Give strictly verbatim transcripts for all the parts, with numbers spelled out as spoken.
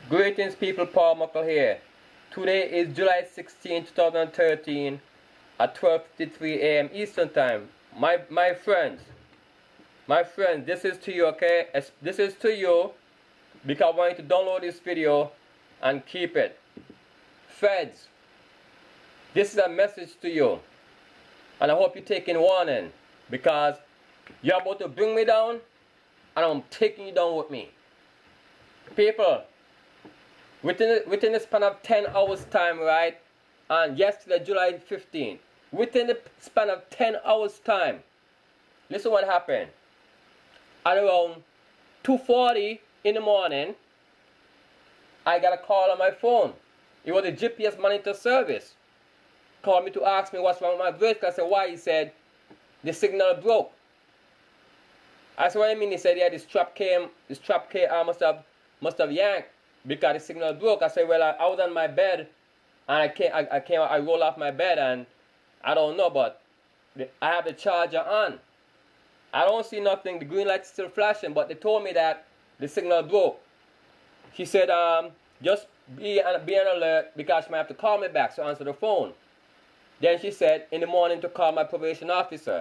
Greetings people, Paul Muckle here. Today is July sixteenth, two thousand thirteen at twelve fifty-three a m Eastern Time. My, my friends, my friends, this is to you, okay? This is to you because I want you to download this video and keep it. Feds, this is a message to you. And I hope you're taking warning because you're about to bring me down and I'm taking you down with me. People, within, within the span of ten hours time, right, and yesterday, July fifteenth, within the span of ten hours time, listen what happened. At around two forty in the morning, I got a call on my phone. It was a G P S monitor service. Called me to ask me what's wrong with my vehicle. I said, why? He said, the signal broke. I said, what do you mean? He said, yeah, this trap came, this trap came, I must have, must have yanked because the signal broke. I said, well, I, I was on my bed and I came, I, I came, I rolled off my bed and I don't know, but the, I have the charger on. I don't see nothing. The green light is still flashing, but they told me that the signal broke. She said, um, just be, be on alert because she might have to call me back, so answer the phone. Then she said in the morning to call my probation officer.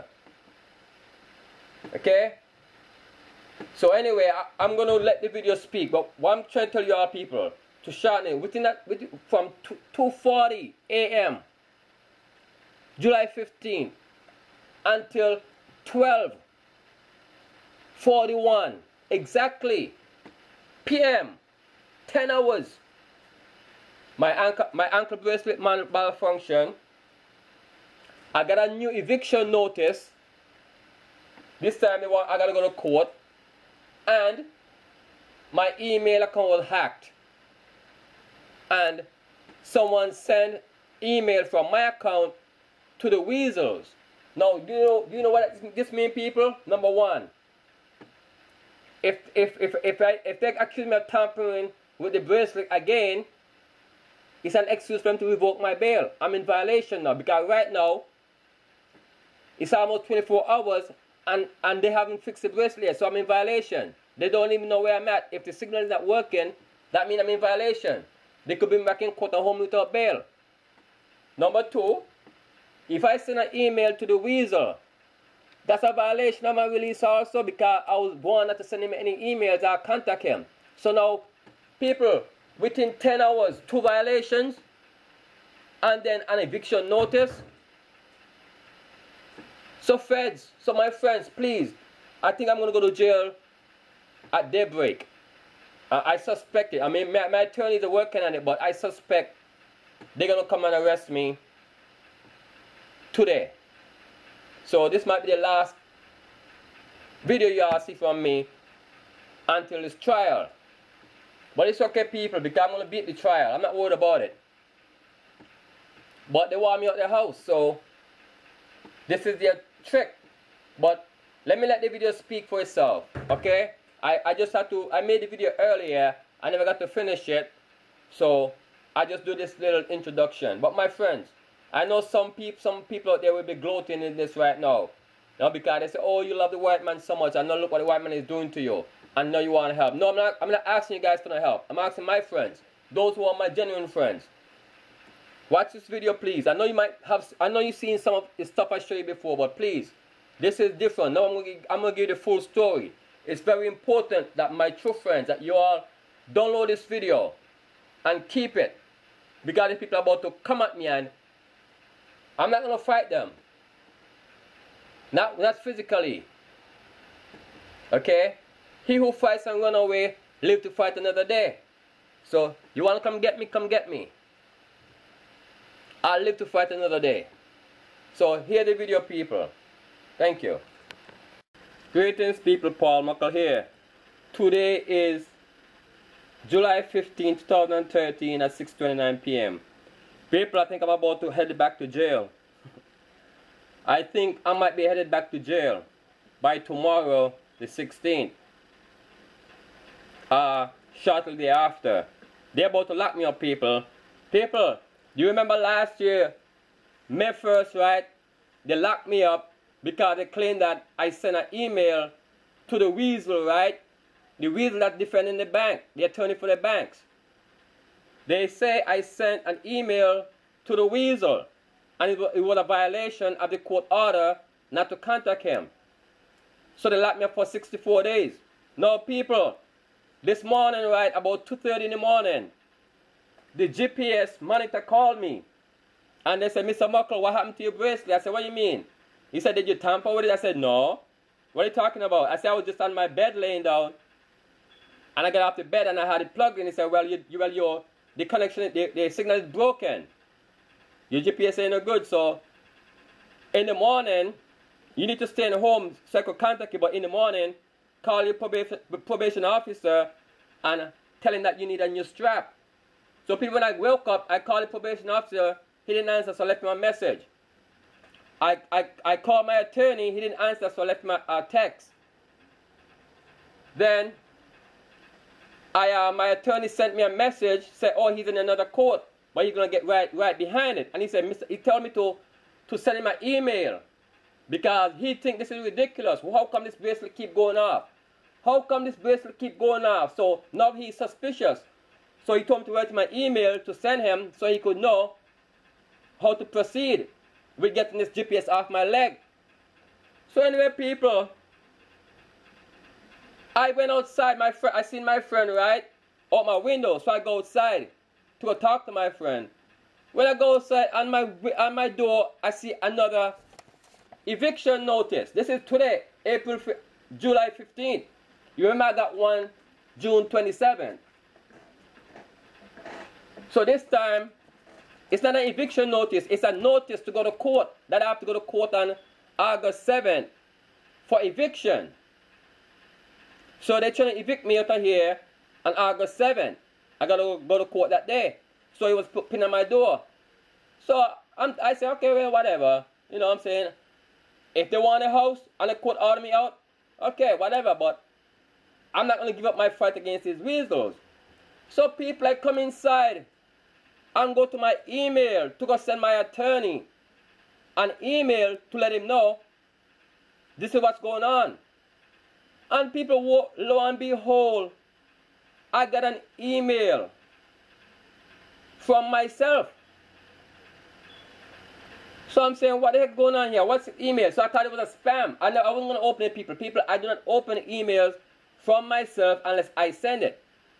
Okay? So anyway, I, I'm going to let the video speak, but what I'm trying to tell you all people, to shorten it, within that, within, from two forty a m July fifteenth until twelve forty-one exactly p m ten hours, my ankle, my ankle bracelet mal malfunction. I got a new eviction notice. This time I gotta go to court. And my email account was hacked. And someone sent email from my account to the weasels. Now, do you know, do you know what this means, people? Number one, if if if if I if they accuse me of tampering with the bracelet again, it's an excuse for them to revoke my bail. I'm in violation now because right now it's almost twenty-four hours and, and they haven't fixed the bracelet yet, so I'm in violation. They don't even know where I'm at. If the signal is not working, that means I'm in violation. They could be back in court and home without bail. Number two, if I send an email to the weasel, that's a violation of my release also because I was born not to send him any emails or contact him. So now, people, within ten hours, two violations, and then an eviction notice. So feds, so my friends, please, I think I'm going to go to jail at daybreak. Uh, I suspect it. I mean, my, my attorneys are working on it, but I suspect they're going to come and arrest me today. So this might be the last video y'all see from me until this trial. But it's okay, people, because I'm going to beat the trial. I'm not worried about it. But they want me out their house, so this is their trick. But let me let the video speak for itself, okay? I, I just had to, I made the video earlier, I never got to finish it, so I just do this little introduction. But my friends, I know some people, some people out there will be gloating in this right now, you know, because they say, oh, you love the white man so much, and now look what the white man is doing to you, and now you want to help. No, I'm not, I'm not asking you guys for no help. I'm asking my friends, those who are my genuine friends. Watch this video, please. I know you might have, I know you've seen some of the stuff I showed you before, but please, this is different. Now I'm going to, I'm going to give you the full story. It's very important that my true friends, that you all download this video and keep it. Because the people are about to come at me and I'm not going to fight them. Not, not physically. Okay? He who fights and run away, live to fight another day. So, you want to come get me? Come get me. I'll live to fight another day. So, hear the video, people. Thank you. Greetings, people. Paul Muckle here. Today is July fifteenth, two thousand thirteen at six twenty-nine p m People, I think I'm about to head back to jail. I think I might be headed back to jail by tomorrow, the sixteenth. Uh, shortly thereafter. They're about to lock me up, people. People, do you remember last year, May first, right? They locked me up because they claimed that I sent an email to the weasel, right? The weasel that's defending the bank, the attorney for the banks. They say I sent an email to the Weasel, and it was, it was a violation of the court order not to contact him. So they locked me up for sixty-four days. Now people, this morning, right, about two thirty in the morning, the G P S monitor called me, and they said, Mister Muckle, what happened to your bracelet? I said, what do you mean? He said, did you tamper with it? I said, no. What are you talking about? I said, I was just on my bed laying down, and I got off the bed and I had it plugged in. He said, well, you, you, well your, the connection, the, the signal is broken. Your G P S ain't no good, so in the morning, you need to stay in home so I could contact you, but in the morning, call your probation, probation officer and tell him that you need a new strap. So people, when I woke up, I called the probation officer, he didn't answer, so I left him a message. I, I, I called my attorney, he didn't answer, so I left him a, a text. Then, I, uh, my attorney sent me a message, said, oh, he's in another court, but he's going to get right, right behind it. And he said, Mister he told me to, to send him an email, because he thinks this is ridiculous. Well, how come this bracelet keep going off? How come this bracelet keep going off? So now he's suspicious. So he told me to write him an email to send him so he could know how to proceed with getting this G P S off my leg. So anyway, people, I went outside. My friend, I seen my friend right out my window, so I go outside to go talk to my friend. When I go outside, on my on my door, I see another eviction notice. This is today, April, July fifteenth. You remember I got one June twenty-seventh. So this time, it's not an eviction notice. It's a notice to go to court. That I have to go to court on August seventh for eviction. So they're trying to evict me out of here on August seventh. I got to go to court that day. So he was put pin on my door. So I'm, I said, okay, well, whatever. You know what I'm saying? If they want a house and the court order me out, okay, whatever. But I'm not going to give up my fight against these weasels. So people, I come inside and go to my email to go send my attorney an email to let him know this is what's going on. And people, lo and behold, I got an email from myself. So I'm saying, what the heck going on here? What's the email? So I thought it was a spam. I, know, I wasn't going to open it, people. People, I do not open emails from myself unless I send it.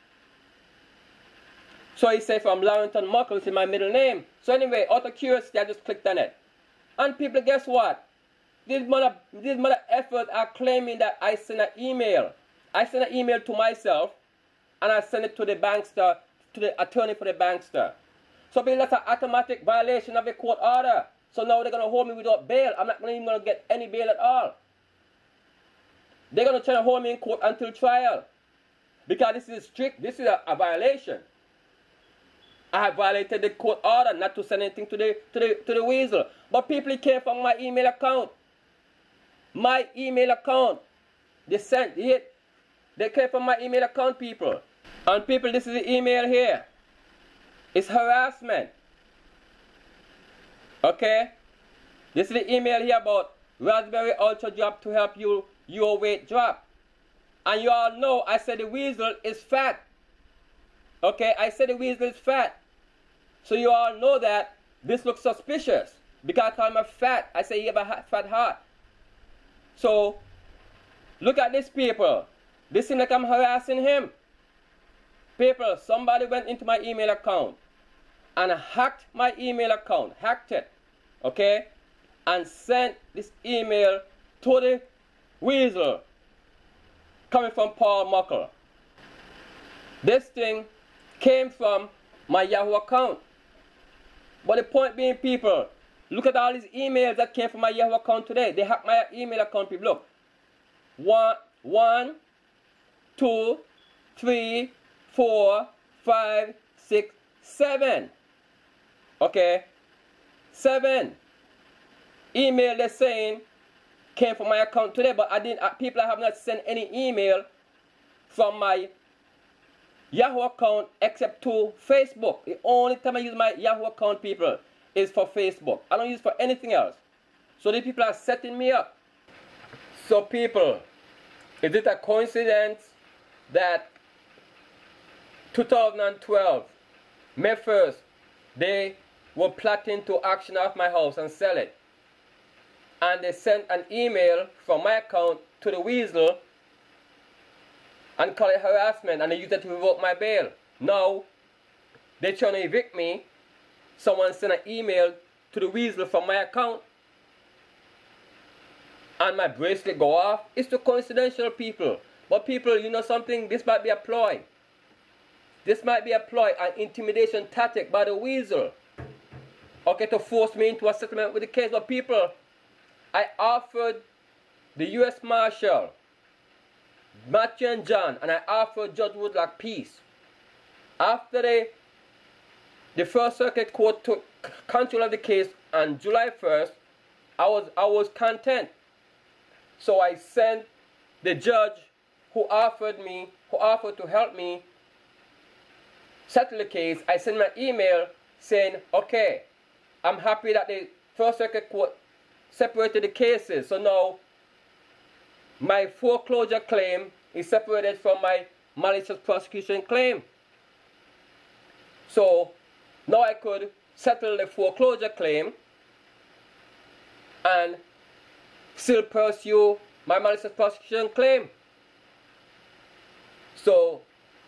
So he said from Laurentine Muckle, it's in my middle name. So anyway, out of curiosity, I just clicked on it. And people, guess what? These mother, these mother efforts are claiming that I sent an email. I sent an email to myself, and I sent it to the bankster, to the attorney for the bankster. So people, that's an automatic violation of a court order. So now they're going to hold me without bail. I'm not even going to get any bail at all. They're going to try to hold me in court until trial. Because this is strict, this is a, a violation. I have violated the court order not to send anything to the, to the, to the weasel. But people, it came from my email account. My email account. They sent it. They came from my email account, people. And people, this is the email here. It's harassment. Okay? This is the email here about Raspberry Ultra Drop to help you your weight drop. And you all know I said the weasel is fat. Okay? I said the weasel is fat. So you all know that this looks suspicious. Because I call him a fat. I say he have a fat heart. So, look at this, people. This seems like I'm harassing him. People, somebody went into my email account and hacked my email account. Hacked it. Okay? And sent this email to the weasel coming from Paul Muckle. This thing came from my Yahoo account. But the point being, people, look at all these emails that came from my Yahoo account today. They hacked my email account, people. Look. One, one, two, three, four, five, six, seven. Okay? Seven. Email they're saying came from my account today, but I didn't. Uh, people have not sent any email from my Yahoo account except to Facebook. The only time I use my Yahoo account, people, is for Facebook. I don't use it for anything else. So these people are setting me up. So people, is it a coincidence that two thousand twelve May first, they were plotting to auction off my house and sell it. And they sent an email from my account to the Weasel and called it harassment, and they used it to revoke my bail. Now, they're trying to evict me. Someone sent an email to the Weasel from my account, and my bracelet go off. It's too coincidental, people. But people, you know something? This might be a ploy. This might be a ploy, an intimidation tactic by the Weasel. Okay, to force me into a settlement with the case. But people, I offered the U S Marshal, Matthew and John, and I offered Judge Woodlock peace. After they, the First Circuit Court took control of the case on July first, I was, I was content. So I sent the judge who offered me, who offered to help me settle the case, I sent him an email saying, okay, I'm happy that the First Circuit Court separated the cases. So now my foreclosure claim is separated from my malicious prosecution claim. So now I could settle the foreclosure claim and still pursue my malicious prosecution claim. So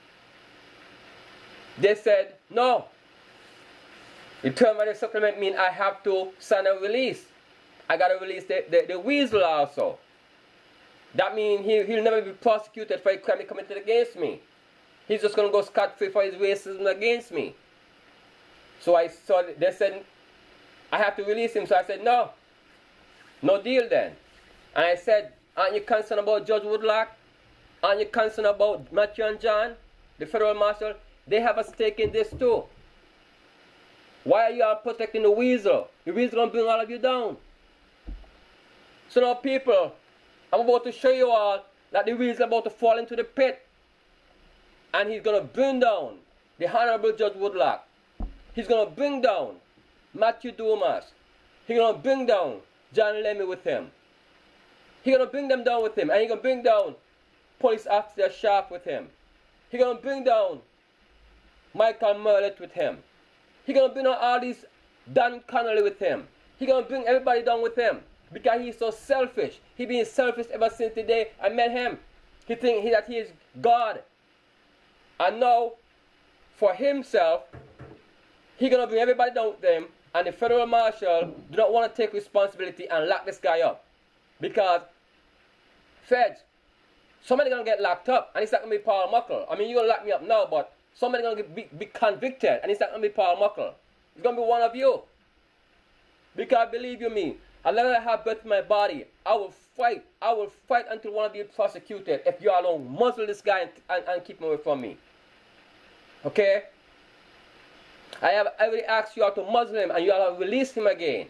they said, no. The term of the supplement means I have to sign a release. I got to release the, the, the Weasel also. That means he, he'll never be prosecuted for a crime he committed against me. He's just going to go scot-free for his racism against me. So I saw, they said, I have to release him. So I said, no. No deal then. And I said, aren't you concerned about Judge Woodlock? Aren't you concerned about Matthew and John, the federal marshal? They have a stake in this too. Why are you all protecting the Weasel? The Weasel going to bring all of you down. So now people, I'm about to show you all that the Weasel is about to fall into the pit. And he's going to bring down the Honorable Judge Woodlock. He's going to bring down Matthew Dumas. He's going to bring down John Lemmy with him. He's going to bring them down with him. And he's going to bring down Police Officer Sharp with him. He's going to bring down Michael Merlett with him. He's going to bring down all these Don Connolly with him. He's going to bring everybody down with him. Because he's so selfish. He's been selfish ever since the day I met him. He thinks he, that he is God. And now, for himself, he's going to bring everybody down with him. And the federal marshal do not want to take responsibility and lock this guy up. Because feds, somebody's going to get locked up. And it's not going to be Paul Muckle. I mean, you're going to lock me up now, but somebody's going to be, be convicted. And it's not going to be Paul Muckle. It's going to be one of you. Because believe you me, as long as I have breath in my body, I will fight. I will fight until one of you is prosecuted if you all don't muzzle this guy and, and, and keep him away from me. Okay? I have already asked you all to muzzle him and you all have released him again.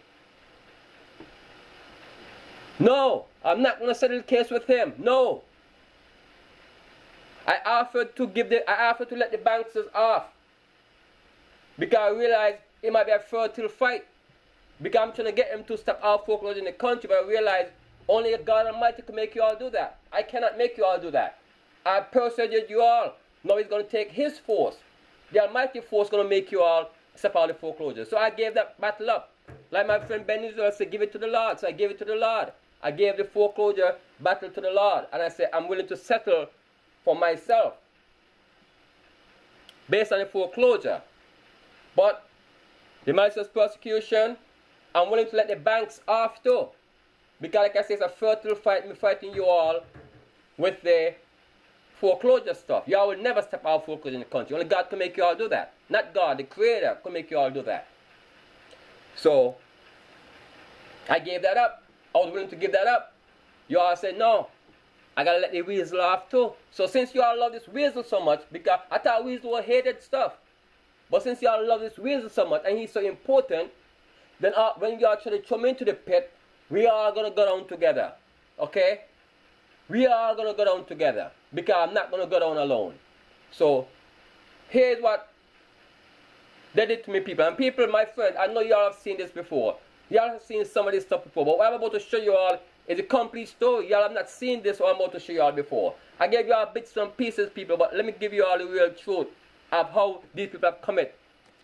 No, I'm not going to settle the case with him. No. I offered to give the, I offered to let the bankers off. Because I realized it might be a fertile fight. Because I'm trying to get him to stop all foreclosure in the country, but I realized only God Almighty can make you all do that. I cannot make you all do that. I persuaded you all. Now he's going to take his force. The Almighty force is going to make you all stop all the foreclosure. So I gave that battle up. Like my friend Ben Israel said, give it to the Lord. So I gave it to the Lord. I gave the foreclosure battle to the Lord. And I said, I'm willing to settle for myself based on the foreclosure. But the malicious prosecution, I'm willing to let the banks off too. Because like I said, it's a fertile fight, me fighting you all with the foreclosure stuff. You all will never stop out foreclosure in the country. Only God can make you all do that. Not God, the Creator, can make you all do that. So, I gave that up. I was willing to give that up. You all said, no, I gotta let the Weasel off too. So since you all love this Weasel so much, because I thought Weasel was hated stuff. But since you all love this Weasel so much, and he's so important, then uh, when you all try to throw me into the pit, we are going to go down together. Okay? We are going to go down together. Because I'm not going to go down alone. So, here's what they did to me, people. And people, my friend, I know you all have seen this before. You all have seen some of this stuff before. But what I'm about to show you all is a complete story. You all have not seen this what I'm about to show you all before. I gave you all bits and pieces, people. But let me give you all the real truth of how these people have committed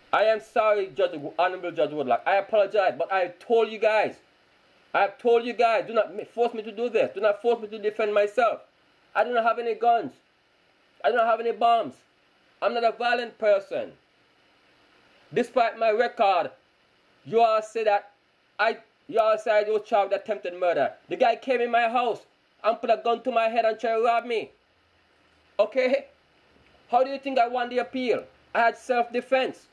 I am sorry, Judge, Honorable Judge Woodlock. I apologize, but I told you guys. I have told you guys, do not force me to do this. Do not force me to defend myself. I do not have any guns. I do not have any bombs. I'm not a violent person. Despite my record, you all say that I, you all say I was charged with attempted murder. The guy came in my house and put a gun to my head and tried to rob me. Okay? How do you think I won the appeal? I had self-defense.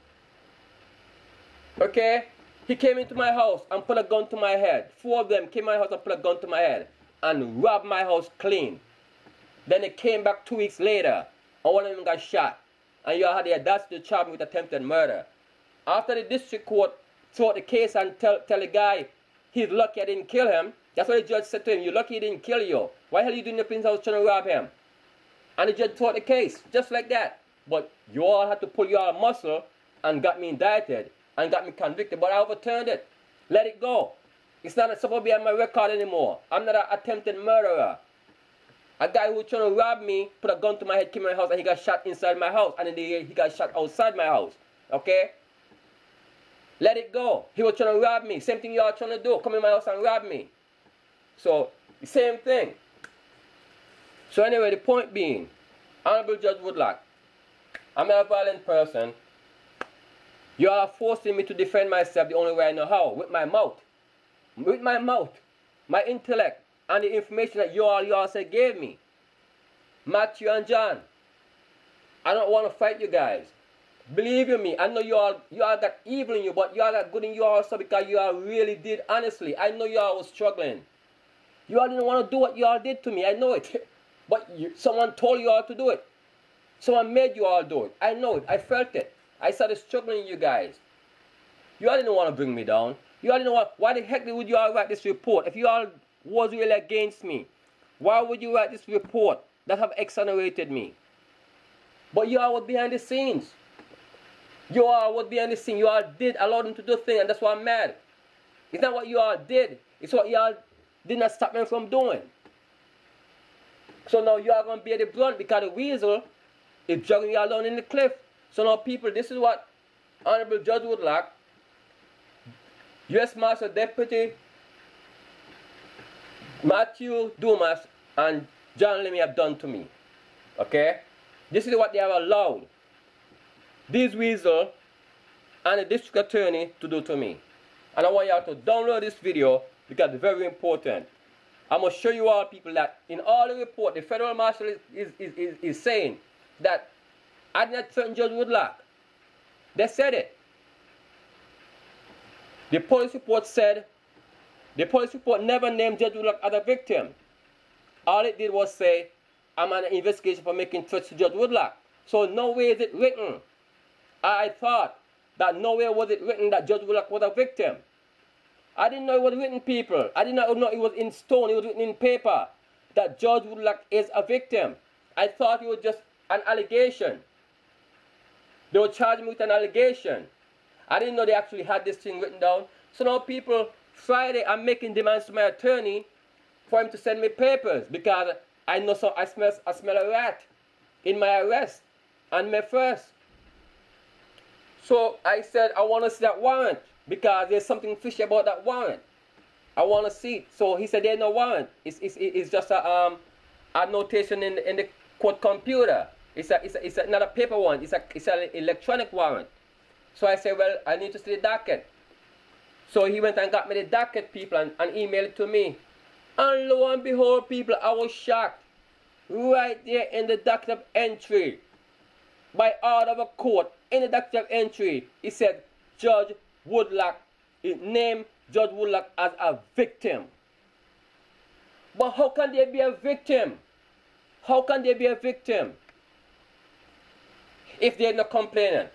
Okay? He came into my house and put a gun to my head. Four of them came in my house and put a gun to my head and robbed my house clean. Then they came back two weeks later and one of them got shot. And you all had the audacity to charge me with attempted murder. After the district court threw out the case and tell, tell the guy he's lucky I didn't kill him, that's what the judge said to him. You're lucky he didn't kill you. Why the hell are you doing in the Prince house trying to rob him? And the judge threw out the case, just like that. But you all had to pull your muscle and got me indicted and got me convicted. But I overturned it. Let it go. It's not supposed to be on my record anymore. I'm not an attempted murderer. A guy who was trying to rob me, put a gun to my head, came in my house, and he got shot inside my house. And then he got shot outside my house. Okay? Let it go. He was trying to rob me. Same thing you all trying to do. Come in my house and rob me. So, the same thing. So anyway, the point being, Honorable Judge Woodlock, I'm not a violent person. You are forcing me to defend myself the only way I know how, with my mouth. With my mouth, my intellect, and the information that you all, you all said gave me. Matthew and John, I don't want to fight you guys. Believe in me, I know you all, you all got evil in you, but you all got good in you also because you all really did honestly. I know you all was struggling. You all didn't want to do what you all did to me, I know it. But you, someone told you all to do it. Someone made you all do it. I know it, I felt it. I started struggling you guys. You all didn't want to bring me down. You all didn't want, why the heck would you all write this report? If you all was really against me, why would you write this report that have exonerated me? But you all were behind the scenes. You all were behind the scenes. You all did allow them to do things, and that's why I'm mad. It's not what you all did. It's what you all did not stop them from doing. So now you are going to bear the brunt because the weasel is dragging you all down in the cliff. So now people, this is what Honorable Judge Woodlock, U S Marshal Deputy Matthew Dumas and John Lemmy have done to me. Okay? This is what they have allowed these weasel and the district attorney to do to me. And I want you all to download this video because it's very important. I'm going to show you all people that in all the report, the federal marshal is, is, is, is, is saying that I did not threaten Judge Woodlock. They said it. The police report said, the police report never named Judge Woodlock as a victim. All it did was say, I'm on an investigation for making threats to Judge Woodlock. So no way is it written. I thought that nowhere was it written that Judge Woodlock was a victim. I didn't know it was written, people. I did not know it was in stone, it was written in paper, that Judge Woodlock is a victim. I thought it was just an allegation. They were charging me with an allegation. I didn't know they actually had this thing written down. So now people, Friday, I'm making demands to my attorney for him to send me papers because I know so I smell, I smell a rat in my arrest on May first. So I said I want to see that warrant because there's something fishy about that warrant. I want to see it. So he said there's no warrant. It's, it's, it's just a, um, a notation in, in the court computer. It's, a, it's, a, it's a, not a paper warrant. It's, a, it's an electronic warrant. So I said, well, I need to see the docket. So he went and got me the docket, people, and, and emailed it to me. And lo and behold, people, I was shocked. Right there in the docket of entry, by order of a court, in the docket of entry, it said, Judge Woodlock, it named Judge Woodlock as a victim. But how can they be a victim? How can they be a victim if they're not complainant?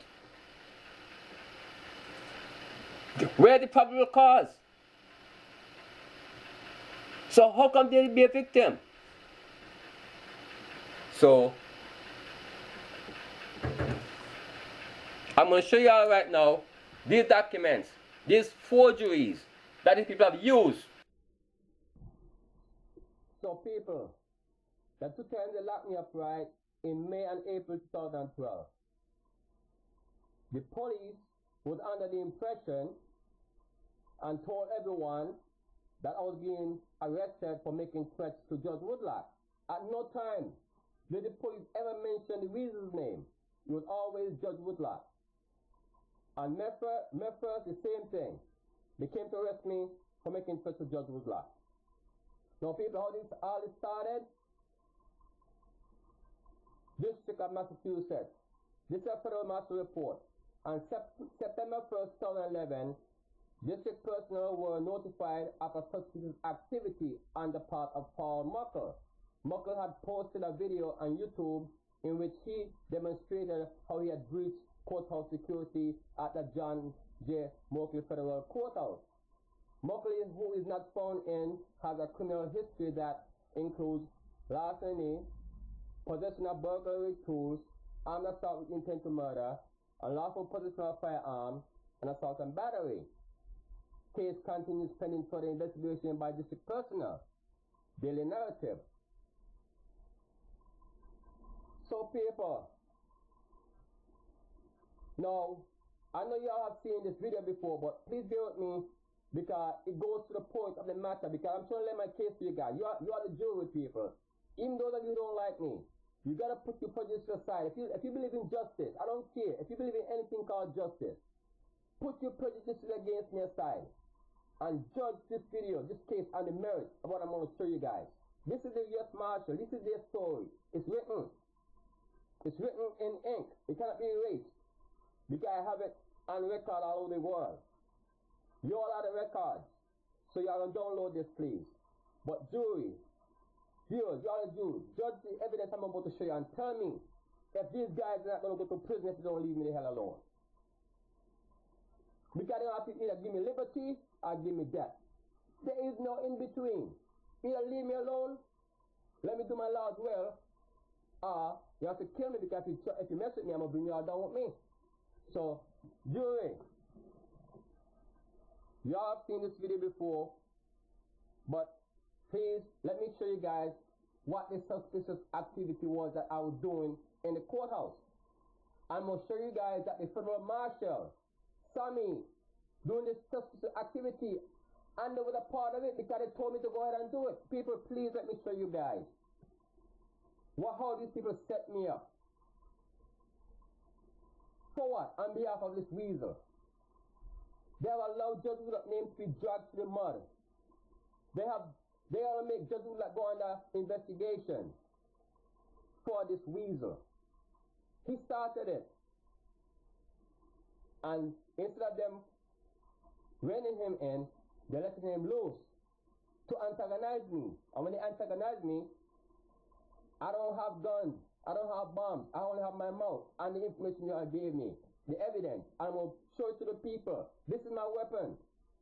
Where the probable cause? So how come they be a victim? So I'm going to show you all right now these documents, these forgeries that these people have used. So people, the two times they locked me up right in May and April two thousand twelve. the police was under the impression and told everyone that I was being arrested for making threats to Judge Woodlock. At no time did the police ever mention the weasel's name. It was always Judge Woodlock. And Memphis, Memphis, the same thing. They came to arrest me for making threats to Judge Woodlock. Now, people, how this all this started? District of Massachusetts. This is a federal master report. On September first, two thousand eleven, district personnel were notified of a suspicious activity on the part of Paul Muckle. Muckle had posted a video on YouTube in which he demonstrated how he had breached courthouse security at the John J. Moakley Federal Courthouse. Muckley, who is not found in, has a criminal history that includes larceny, possession of burglary tools, armed assault with intent to murder, unlawful possession of a firearm, and assault and battery. Case continues pending further investigation by district personnel. Daily Narrative. So people, now, I know you all have seen this video before, but please bear with me because it goes to the point of the matter, because I'm trying to lay my case to you guys. You are, you are the jury, people. Even those of you who don't like me, you gotta put your prejudice aside. If you, if you believe in justice, I don't care. If you believe in anything called justice, put your prejudices against me aside and judge this video, this case on the merits of what I'm going to show you guys. This is the U S Marshal. This is their story. It's written. It's written in ink. It cannot be erased because I have it on record all over the world. You all are the records, so you all download this, please. But jury, viewers, you all are Jews. Judge the evidence I'm about to show you and tell me if these guys are not going to go to prison if they don't leave me the hell alone. Because they don't have to either give me liberty or give me death. There is no in between. Either leave me alone, let me do my Lord's will, or you have to kill me because if you, if you mess with me, I'm going to bring you all down with me. So, jury, you all have seen this video before, but please let me show you guys what this suspicious activity was that I was doing in the courthouse. I'm going to show you guys that the federal marshal saw me doing this suspicious activity and they were a part of it because they told me to go ahead and do it. People, please let me show you guys what, how these people set me up. For what? On behalf of this weasel. They have allowed Judge Woodlock name to be dragged to the mud. They have, they want to make Judge Woodlock go under investigation for this weasel. He started it. And instead of them reining him in, they let him loose to antagonize me. And when they antagonize me, I don't have guns, I don't have bombs, I only have my mouth and the information you gave me, the evidence. I'm going to show it to the people. This is my weapon.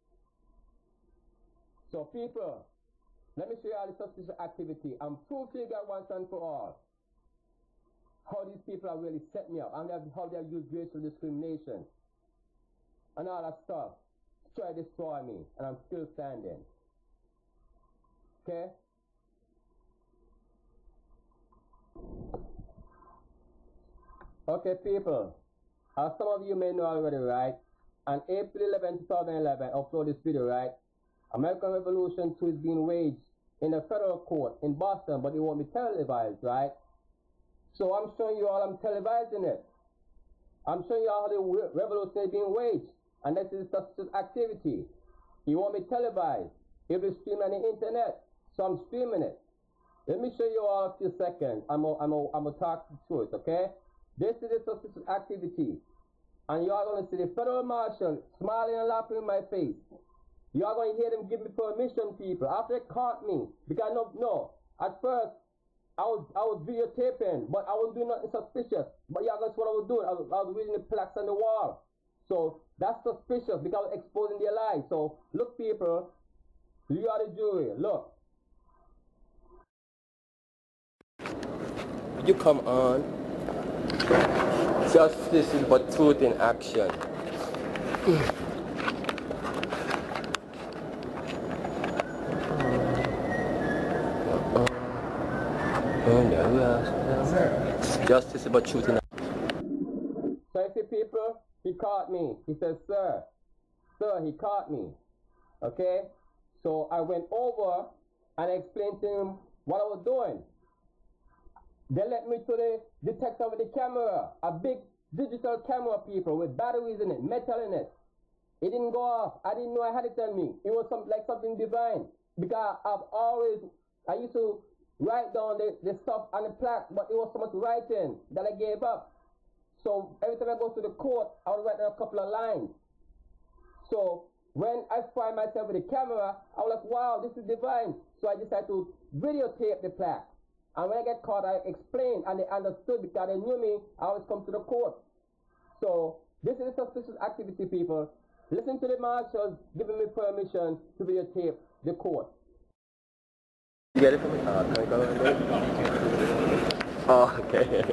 So people, let me show you all the suspicious activity and prove to you guys once and for all how these people have really set me up and how they have used racial discrimination and all that stuff to try to destroy me, and I'm still standing. Okay? Okay, people, as some of you may know already, right, on April eleventh, two thousand eleven, I upload this video, right, American Revolution two is being waged in the federal court in Boston, but it won't be televised, right? So I'm showing you all I'm televising it. I'm showing you all how the revolution is being waged, and this is such activity. It won't be televised. It will be streamed on the internet, so I'm streaming it. Let me show you all a few seconds. I'm going I'm I'm to talk through it, okay? This is a suspicious activity. And you are going to see the federal marshal smiling and laughing in my face. You are going to hear them give me permission, people, after they caught me. Because no, no. At first, I was, I was videotaping, but I was doing nothing suspicious. But yeah, that's what I was doing. I was, I was reading the plaques on the wall. So that's suspicious because I was exposing their lies. So look, people, you are the jury. Look. You come on. Justice is but truth in action. Justice is but truth in action. So you see, people, he caught me. He said, sir, sir, he caught me. Okay? So I went over and I explained to him what I was doing. They let me to the detector with the camera, a big digital camera, people, with batteries in it, metal in it. It didn't go off. I didn't know I had it on me. It was some, like something divine. Because I've always, I used to write down the, the stuff on the plaque, but it was so much writing that I gave up. So every time I go to the court, I would write down a couple of lines. So when I find myself with the camera, I was like, wow, this is divine. So I decided to videotape the plaque. And when I get caught, I explained, and they understood because they knew me. I always come to the court. So this is a suspicious activity, people. Listen to the marshals giving me permission to videotape the court. You get it for me? Uh, can I go and do it? Oh, okay.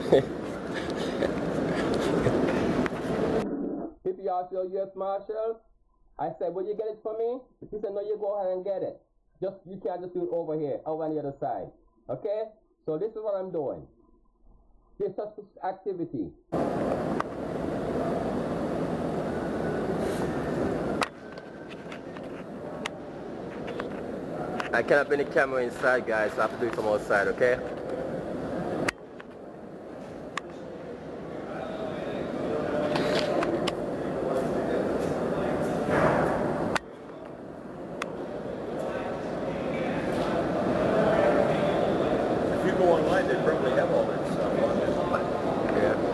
If you ask your U S Marshal, I said, will you get it for me? He said, no, you go ahead and get it. Just, you can't just do it over here, over on the other side. Okay? So this is what I'm doing. This suspicious activity. I cannot bring the camera inside, guys, so I have to do it from outside, okay? If you go online, they probably have all that stuff on this. Yeah.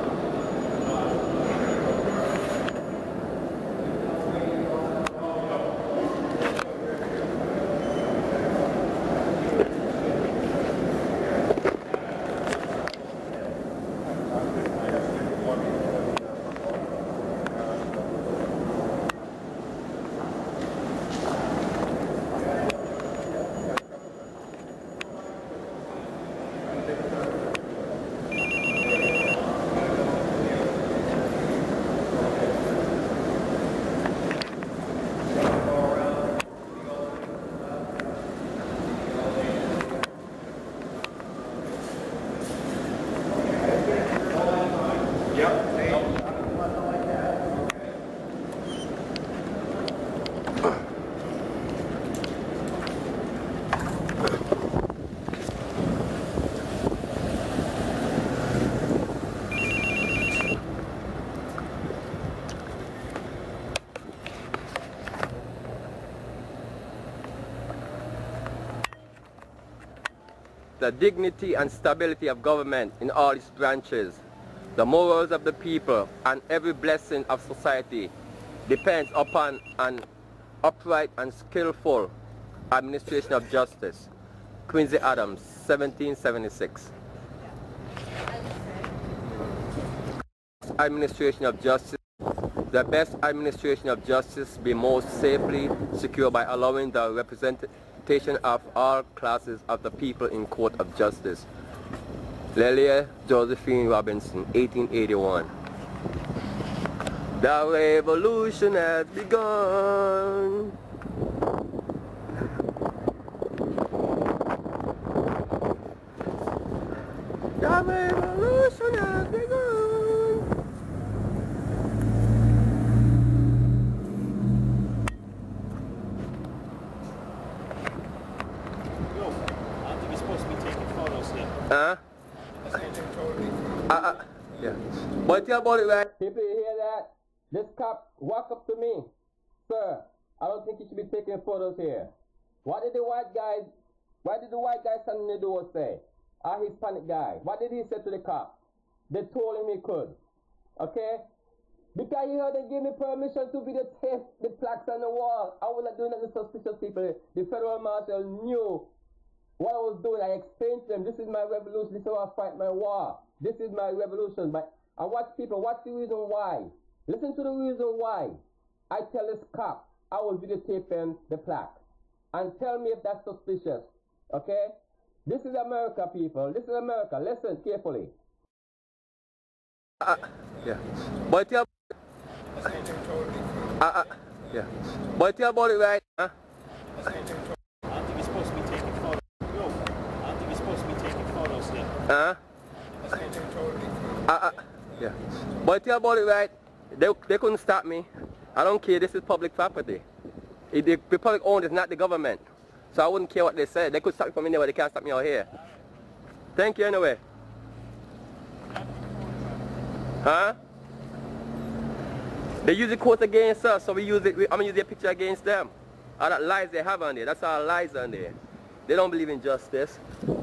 The dignity and stability of government in all its branches, the morals of the people, and every blessing of society depends upon an upright and skillful administration of justice. Quincy Adams, seventeen seventy-six. Administration of justice. The best administration of justice be most safely secure by allowing the representation of all classes of the people in court of justice. Lelia Josephine Robinson, eighteen eighty-one. The revolution has begun. The revolution has begun. Huh? Uh, uh, yeah. But tell about it, right? People, you hear that? This cop walk up to me. Sir, I don't think you should be taking photos here. What did the white guy, what did the white guy standing in the door say? Ah, Hispanic guy. What did he say to the cop? They told him he could. Okay? Because you heard they gave me permission to videotape the plaques on the wall. I was not doing that to suspicious people. The federal marshal knew what I was doing. I explained to them, this is my revolution, this is how I fight my war. This is my revolution. But I watch people, what's the reason why? Listen to the reason why. I tell this cop, I will videotape him the plaque. And tell me if that's suspicious. Okay? This is America, people. This is America. Listen carefully. Uh, yeah. But tell uh, uh, yeah. But tell about it, right? Huh? Uh, uh, uh, yeah. But tell about it, right? They, they couldn't stop me. I don't care. This is public property. It, the, the public owned is not the government. So I wouldn't care what they said. They could stop me from anywhere. They can't stop me out here. Thank you anyway. Huh? They use the quote against us, so we use it. We, I'm gonna use their picture against them. All that lies they have on there. That's all lies on there. They don't believe in justice.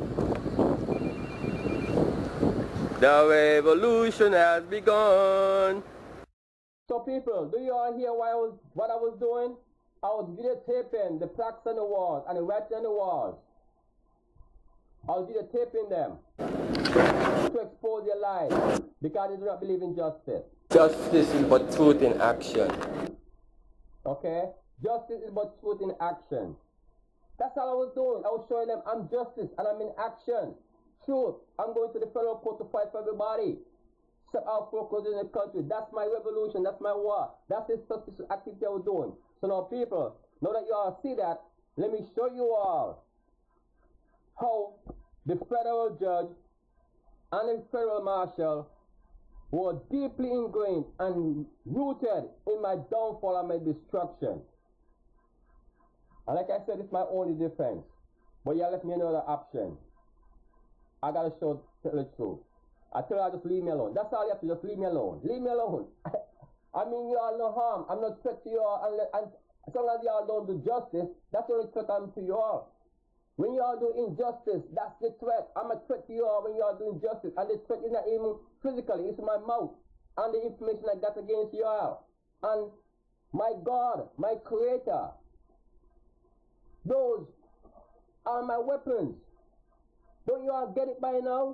The revolution has begun. So people, do you all hear what I was, what I was doing? I was videotaping the plaques on the walls and the writing on the walls. I was videotaping them to expose their lies because they do not believe in justice. Justice is but truth in action. Okay? Justice is but truth in action. That's all I was doing. I was showing them I'm justice and I'm in action. Truth. I'm going to the federal court to fight for everybody. Set out foreclosure in the country. That's my revolution. That's my war. That's the justice activity I was doing. So now people, now that you all see that, let me show you all how the federal judge and the federal marshal were deeply ingrained and rooted in my downfall and my destruction. And like I said, it's my only defense. But you left me another option. I gotta show tell the truth. I tell her just leave me alone. That's all you have to, just leave me alone. Leave me alone. I mean, you all no harm. I'm not threat to you all. And, and as long as you all don't do justice, that's the only threat I'm to you all. When you all do injustice, that's the threat. I'm a threat to you all when you all do injustice. And the threat is not even physically, it's my mouth. And the information I got against you all. And my God, my Creator, those are my weapons. Don't you all get it by now?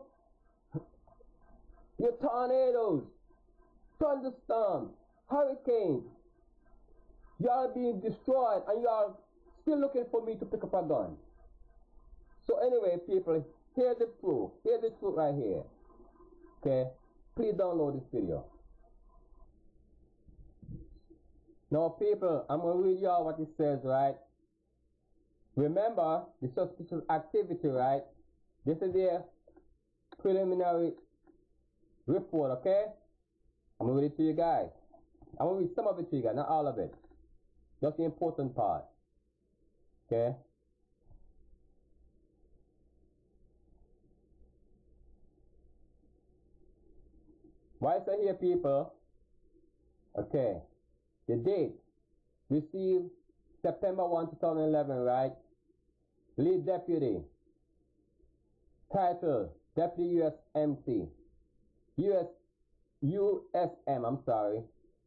Your tornadoes, thunderstorms, hurricanes, you are being destroyed and you are still looking for me to pick up a gun. So anyway, people, here's the proof. Here's the truth right here. Okay? Please download this video. Now, people, I'm going to read you all what it says, right? Remember the suspicious activity, right? This is their preliminary report, okay? I'm going to read it to you guys. I'm going to read some of it to you guys, not all of it. Just the important part. Okay? Why is it here, people? Okay. The date. Received September first, two thousand eleven, right? Lead Deputy. Title, Deputy U S M C. U S U S M, I'm sorry.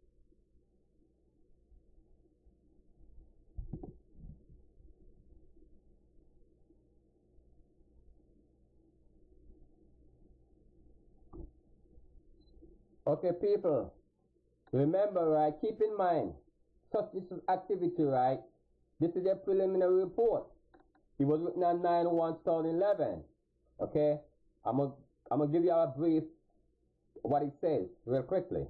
Okay, people, remember, right, keep in mind, suspicious activity, right? This is a preliminary report. It was written on nine one twenty eleven. Okay? I'm going I'm to give you a brief what it says real quickly.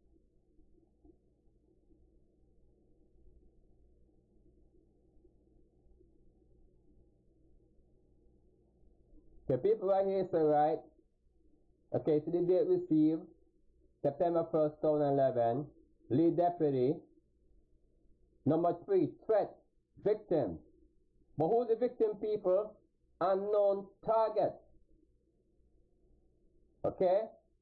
The people right here say, right? Okay, so the date received September first, two thousand eleven. Lead Deputy. Number three, threat, victim. But who's the victim, people? Unknown target. Okay?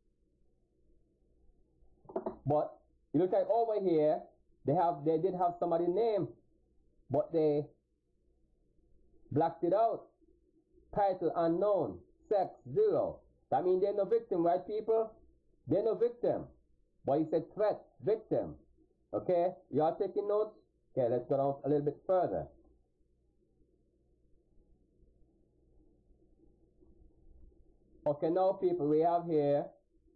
But you look like over here, they have they did have somebody's name, but they blacked it out. Title unknown, sex zero. That means they're no victim, right, people? They're no victim. But he said threat, victim. Okay? You all taking notes? Okay, let's go down a little bit further. Okay, now people, we have here,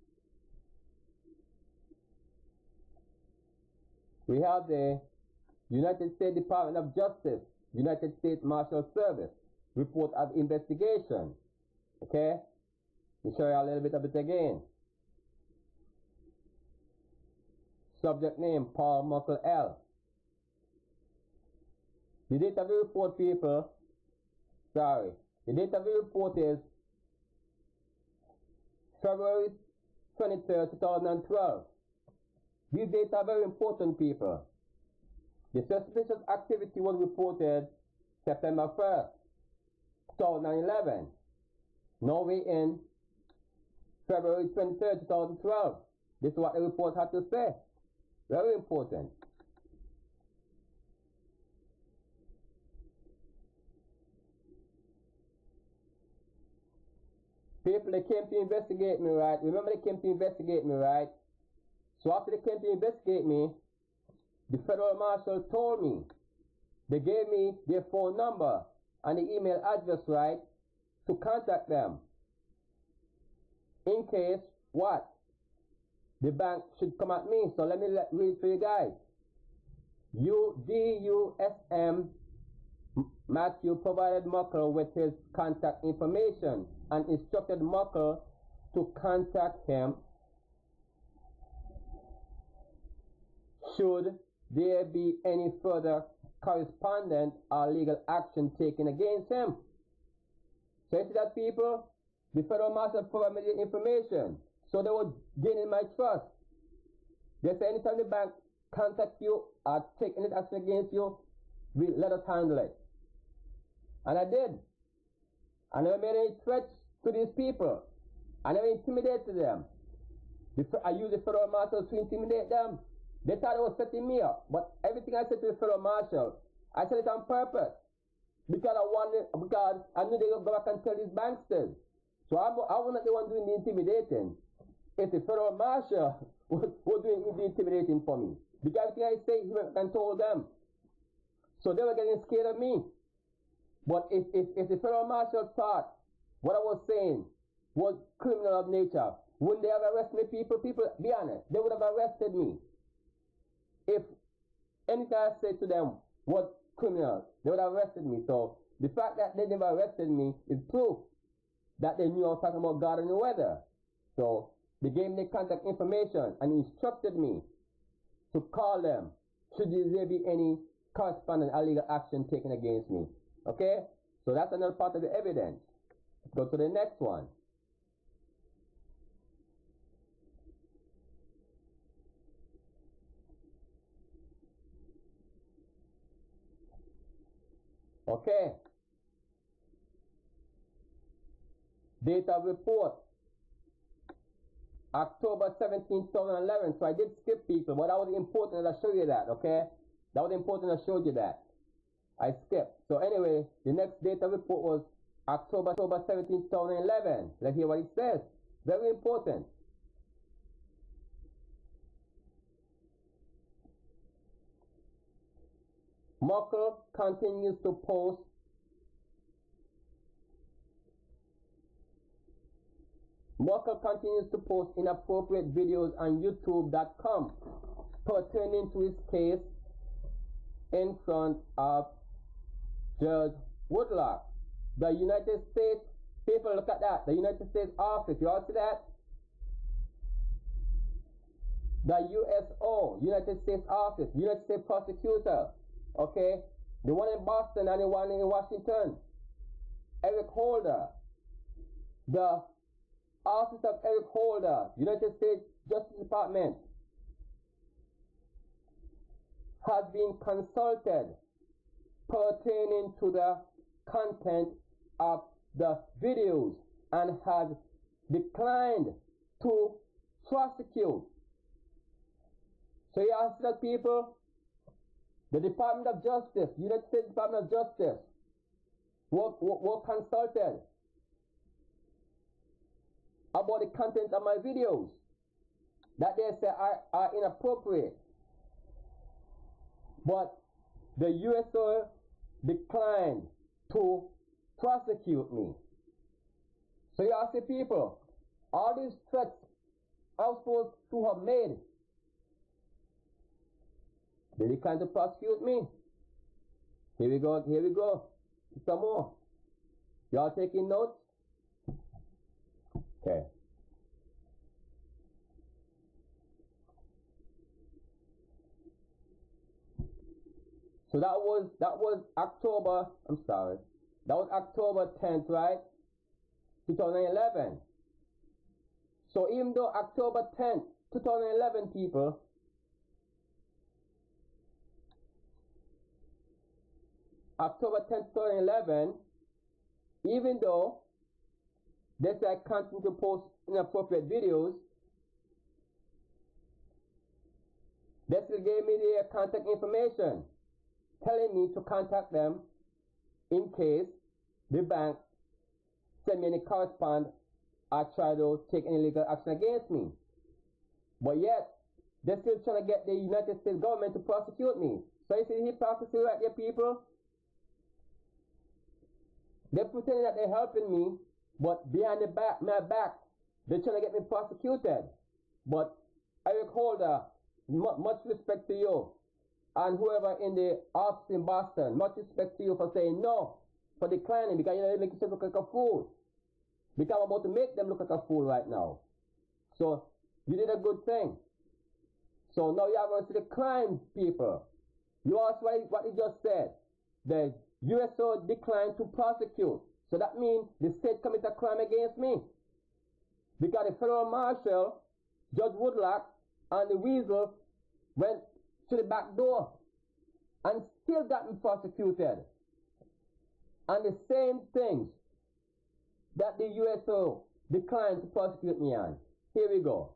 we have the United States Department of Justice, United States Marshal Service, report of investigation. Okay? Let me show you a little bit of it again. Subject name, Paul Muckle L. The date of the report, people, sorry, the date of the report is February twenty-third, two thousand twelve. These data are very important, people. The suspicious activity was reported September first, two thousand eleven. Now we're in February twenty-third, two thousand twelve. This is what the report had to say. Very important. People, they came to investigate me, right? Remember, they came to investigate me, right? So after they came to investigate me, the federal marshal told me, they gave me their phone number and the email address, right, to contact them. In case, what? The bank should come at me. So let me let, read for you guys. U D U S M Matthew provided Muckle with his contact information and instructed Muckle to contact him should there be any further correspondence or legal action taken against him. So you see that, people? The federal marshal provided me the information, so they were gaining my trust. They say anytime the bank contacts you or take any action against you, we let us handle it. And I did. I never made any threats to these people. I never intimidated them. I used the federal marshal to intimidate them. They thought they were setting me up. But everything I said to the federal marshal, I said it on purpose. Because I wanted, because I knew they would go back and tell these banksters. So I, I was not the one doing the intimidating. If the federal marshal was, was doing the intimidating for me. Because everything I say, he went and told them. So they were getting scared of me. But if, if, if the federal marshal thought what I was saying was criminal of nature, wouldn't they have arrested me, people? People, be honest, they would have arrested me. If anything I said to them was criminal, they would have arrested me. So the fact that they never arrested me is proof that they knew I was talking about God and the weather. So they gave me contact information and instructed me to call them should there be any corresponding illegal action taken against me. Okay? So that's another part of the evidence. Let's go to the next one. Okay. Data report. October seventeenth, twenty eleven. So I did skip people, but that was important that I showed you that, okay? That was important I showed you that. I skipped. So anyway, the next data report was October seventeenth, twenty eleven. Let's hear what it says. Very important. Muckle continues to post Muckle continues to post inappropriate videos on YouTube dot com pertaining to his case in front of Judge Woodlock. The United States, people, look at that. The United States office, you all see that? The U S O, United States office, United States prosecutor, okay? The one in Boston and the one in Washington. Eric Holder, the office of Eric Holder, United States Justice Department, has been consulted pertaining to the content of the videos and has declined to prosecute. So you ask the people, the Department of Justice, United States Department of Justice, were, were, were consulted about the content of my videos that they say are, are inappropriate. But the U S O declined to prosecute me. So you ask the people, all these threats I was supposed to have made, they declined to prosecute me. Here we go, here we go. Some more. Y'all taking notes? Okay. So that was that was October, I'm sorry. That was October tenth, right? twenty eleven. So even though October tenth, twenty eleven, people, October tenth, twenty eleven, even though they say I continue to post inappropriate videos, they still gave me their contact information, telling me to contact them in case the bank send me any correspondence or try to take any legal action against me. But yet, they're still trying to get the United States government to prosecute me. So you see the hypocrisy right there, people? They're pretending that they're helping me, but behind the back, my back, they're trying to get me prosecuted. But Eric Holder, much respect to you, and whoever in the office in Boston, much respect to you for saying no, for declining, because you know, they make yourself look like a fool. Because I'm about to make them look like a fool right now. So, you did a good thing. So now you are going to see the crime, people. You asked what he just said. The U S O declined to prosecute. So that means the state committed a crime against me. Because the federal marshal, Judge Woodlock, and the Weasel went to the back door and still got me prosecuted. And the same things that the U S O declined to prosecute me on. Here we go.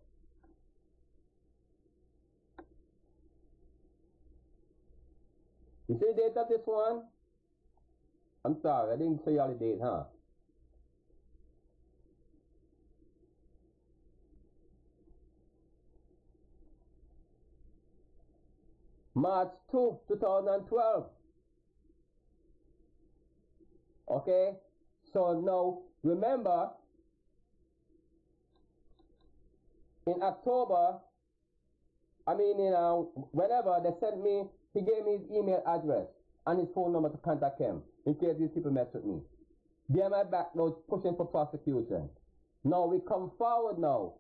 You see the date of this one? I'm sorry, I didn't show you all the date, huh? March second, twenty twelve. Okay? So now, remember, in October, I mean, you know, whenever they sent me, he gave me his email address and his phone number to contact him in case these people mess with me. Behind my back now, pushing for prosecution. Now we come forward now.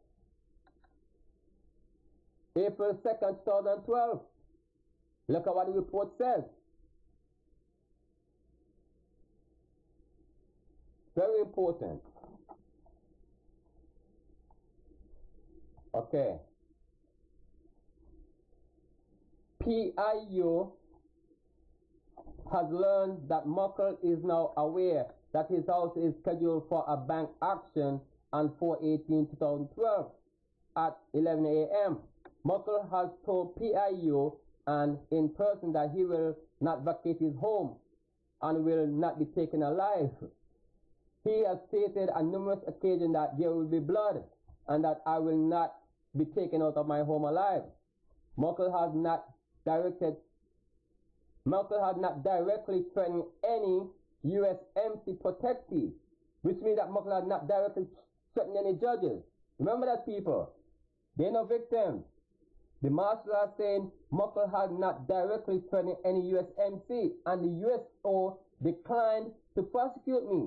April second, twenty twelve. Look at what the report says. Very important. Okay. P I U has learned that Muckle is now aware that his house is scheduled for a bank action on four eighteen twenty twelve at eleven A M Muckle has told P I U and in person that he will not vacate his home and will not be taken alive. He has stated on numerous occasions that there will be blood and that I will not be taken out of my home alive. Muckle has not directed, Muckle has not directly threatened any U S M C protectee, which means that Muckle has not directly threatened any judges. Remember that, people. They're no victims. The marshal are saying Muckle has not directly threatened any U S M C, and the U S O declined to prosecute me.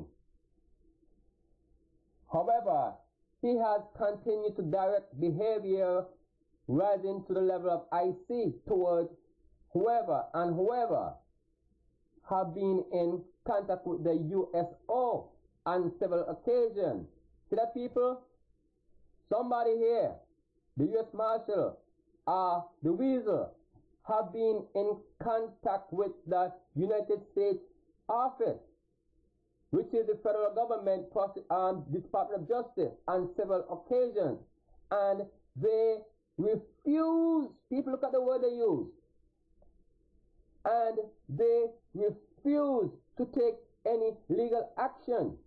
However, he has continued to direct behavior rising to the level of I C towards whoever and whoever have been in contact with the U S O on several occasions. See that, people? Somebody here, the U S Marshal, uh, the Weasel, have been in contact with the United States Office, which is the federal government, um, Department of Justice, on several occasions, and they refuse, people look at the word they use, and they refuse to take any legal action.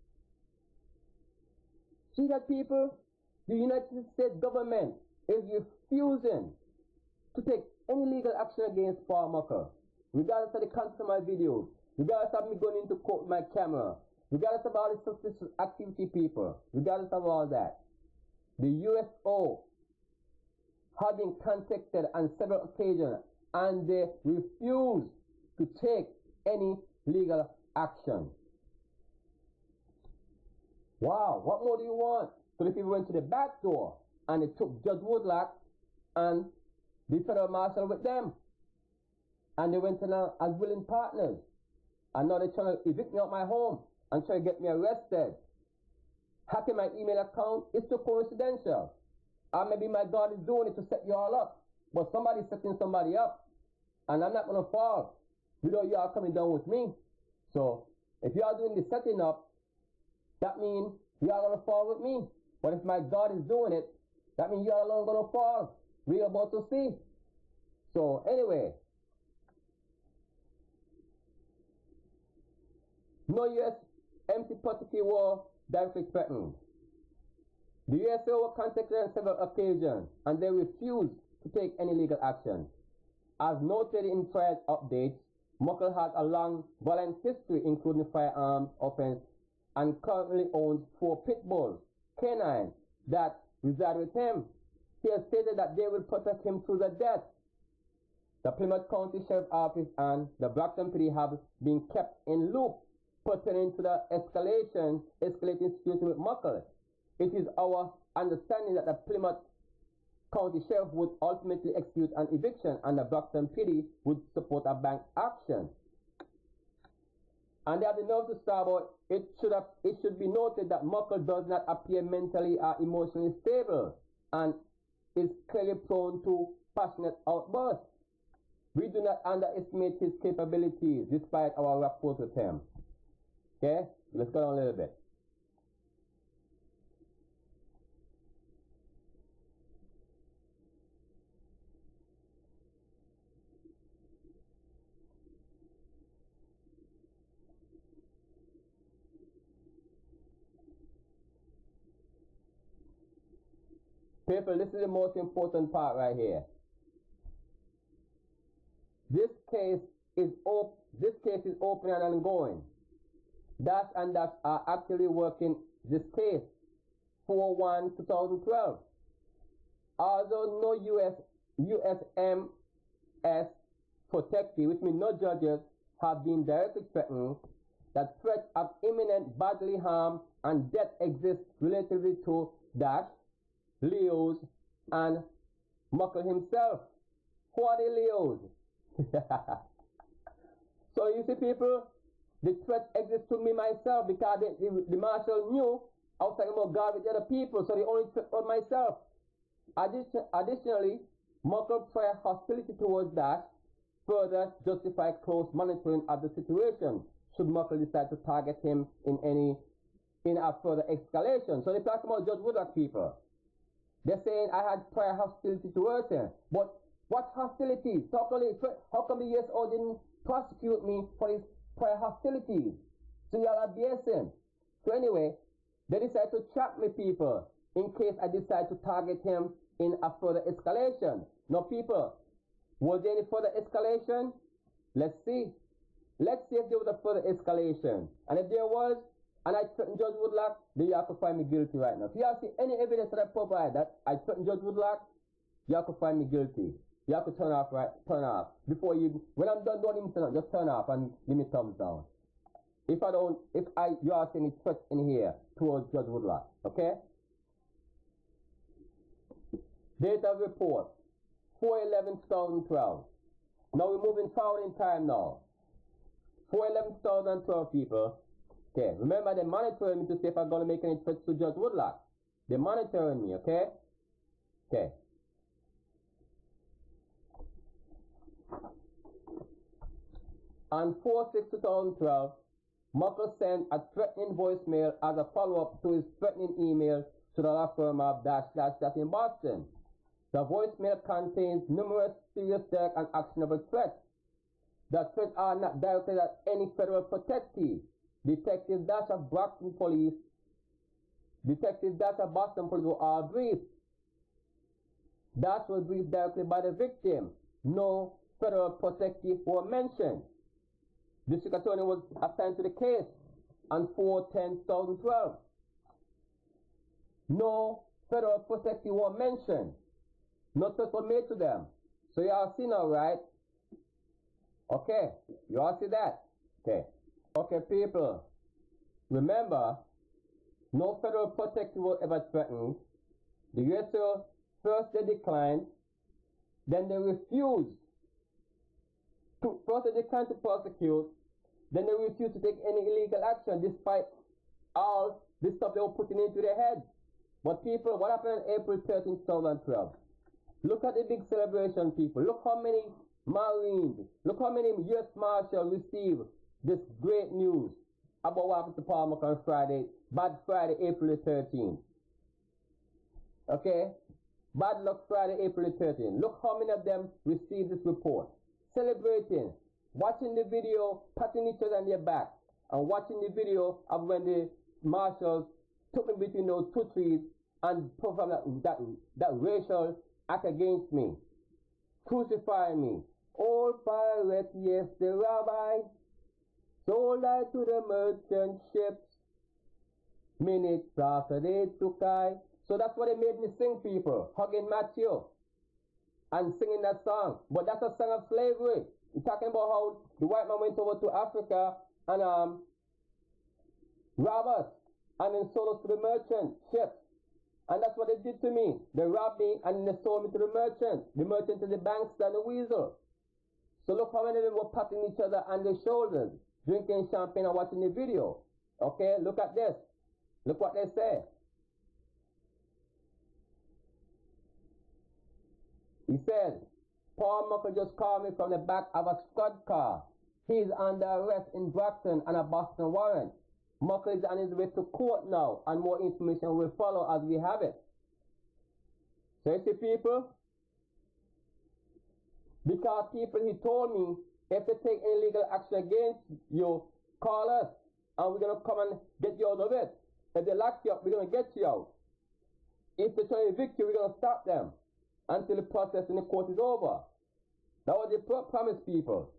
See that, people? The United States government is refusing to take any legal action against Paul Muckle, regardless of the content of my videos, regardless of me going into court with my camera, regardless of all the suspicious activity, people, regardless of all that. The U S O have been contacted on several occasions and they refuse to take any legal action. Wow, what more do you want? So the people went to the back door and they took Judge Woodlock and the federal marshal with them. And they went in as willing partners. And now they're trying to evict me out my home and try to get me arrested. Hacking my email account is too coincidental. Or maybe my God is doing it to set you all up. But somebody's setting somebody up. And I'm not going to fall. without you are coming down with me. So if you are doing the setting up, that means you are going to fall with me. But if my God is doing it, that means you are alone going to fall. We are about to see. So anyway, no U S empty property war directly threatened. The U S A were contacted on several occasions and they refused to take any legal action. As noted in prior updates, Muckle has a long, violent history including firearms offense and currently owns four pit bulls, canines, that reside with him. He has stated that they will protect him to the death. The Plymouth County Sheriff's Office and the Brockton P D have been kept in loop pertaining to the escalation, escalating situation with Muckle. It is our understanding that the Plymouth County Sheriff would ultimately execute an eviction and the Brockton P D would support a bank action. And they have the nerve to start, but it should have, it should be noted that Muckle does not appear mentally or emotionally stable and is clearly prone to passionate outbursts. We do not underestimate his capabilities despite our rapport with him. Okay, let's go on a little bit. People, this is the most important part right here. This case is op this case is open and ongoing. Dash and Dash are actually working this case four one twenty twelve. Although no U S U S M S protectee, which means no judges, have been directly threatened, that threat of imminent bodily harm and death exists relatively to Dash, Leos, and Muckle himself. Who are the Leos? So you see, people, the threat exists to me myself because the, the, the marshal knew I was talking about God with the other people, so the only threat was myself. Addition, additionally, Muckle prior hostility towards Dash further justify close monitoring of the situation should Muckle decide to target him in any in a further escalation. So they talk about Judge Woodlock, people. They're saying I had prior hostility towards him. But what hostility? So how come, the, how come the U S O didn't prosecute me for his prior hostilities? So y'all are BSing. So anyway, they decide to trap me, people, in case I decide to target him in a further escalation. Now, people, was there any further escalation? Let's see. Let's see if there was a further escalation. And if there was, and I threatened Judge Woodlock, then you have to find me guilty right now. If you have see any evidence that I provide that I threatened Judge Woodlock, you have to find me guilty. You have to turn off, right? Turn off. Before you, when I'm done, don't even turn off. Just turn off and give me thumbs down. If I don't, if I, you are seeing any threats in here towards Judge Woodlock, okay? Date of report, four eleven twenty twelve. Now we're moving forward in time now. four eleven twenty twelve, people. Okay, remember they're monitoring me to see if I'm going to make any threats to Judge Woodlock. They're monitoring me, okay? Okay. On four six twenty twelve, Muckle sent a threatening voicemail as a follow-up to his threatening email to the law firm of Dash Dash Dash in Boston. The voicemail contains numerous serious, direct, and actionable threats. The threats are not directed at any federal protectee. Detective Dash of Brockton Police, Detective Dash of Boston Police were all briefed. Dash was briefed directly by the victim. No federal protectee were mentioned. District Attorney was assigned to the case on four ten twenty twelve. No federal protectee were mentioned. No threats were made to them. So you all see now, right? Okay, you all see that? Okay. Okay, people, remember, no federal protectee was ever threatened. The U S A, first they declined, then they refused to, first they declined to prosecute, then they refused to take any illegal action despite all the stuff they were putting into their head. But people, what happened on April thirteenth twenty twelve? Look at the big celebration, people. Look how many Marines. Look how many U S Marshals received this great news about what happened to Paul Mocker on Friday, Bad Friday, April the thirteenth. Okay? Bad Luck Friday, April the thirteenth. Look how many of them received this report. Celebrating, watching the video, patting each other on their back, and watching the video of when the marshals took me between those two trees and performed that, that, that racial act against me, crucifying me. Old pirate, yes, the rabbi, sold I to the merchant ships. Minutes after they took I. So that's what they made me sing, people, hugging Matthew and singing that song. But that's a song of slavery. We're talking about how the white man went over to Africa and um, robbed us and then sold us to the merchant ships. And that's what they did to me. They robbed me and they sold me to the merchant. The merchant is the bankster and the weasel. So look how many of them were patting each other on their shoulders, drinking champagne and watching the video. Okay, look at this. Look what they say. He said, Paul Mocker just called me from the back of a squad car. He's under arrest in Braxton and a Boston warrant. Mocker is on his way to court now, and more information will follow as we have it. So you see, people, because people, he told me, if they take any legal action against you, call us, and we're going to come and get you out of it. If they lock you up, we're going to get you out. If they try to evict you, we're going to stop them until the process in the court is over. That was the pro promise, people.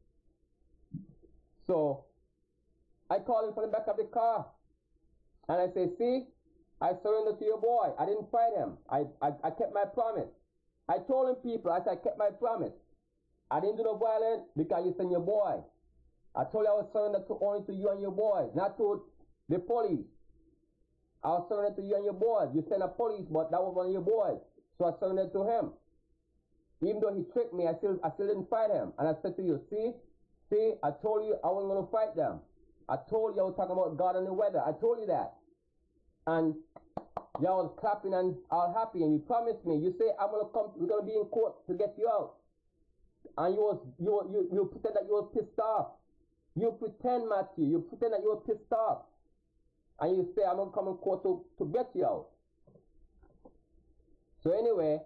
So I called him from the back of the car, and I say, see, I surrendered to your boy. I didn't fight him. I, I, I kept my promise. I told him, people, I said, I kept my promise. I didn't do no violence because you sent your boy. I told you I was surrendered to only to you and your boys, not to the police. I was surrendered to you and your boys. You sent a police, but that was one of your boys. So I surrendered to him. Even though he tricked me, I still, I still didn't fight him. And I said to you, see, see, I told you I wasn't going to fight them. I told you I was talking about God and the weather. I told you that. And y'all was clapping and all happy, and you promised me. You say, I'm going to come, we're going to be in court to get you out. And you was, you, you, you pretend that you were pissed off. You pretend, Matthew, you pretend that you were pissed off. And you say, I'm going to come in court to, to get you out. So anyway,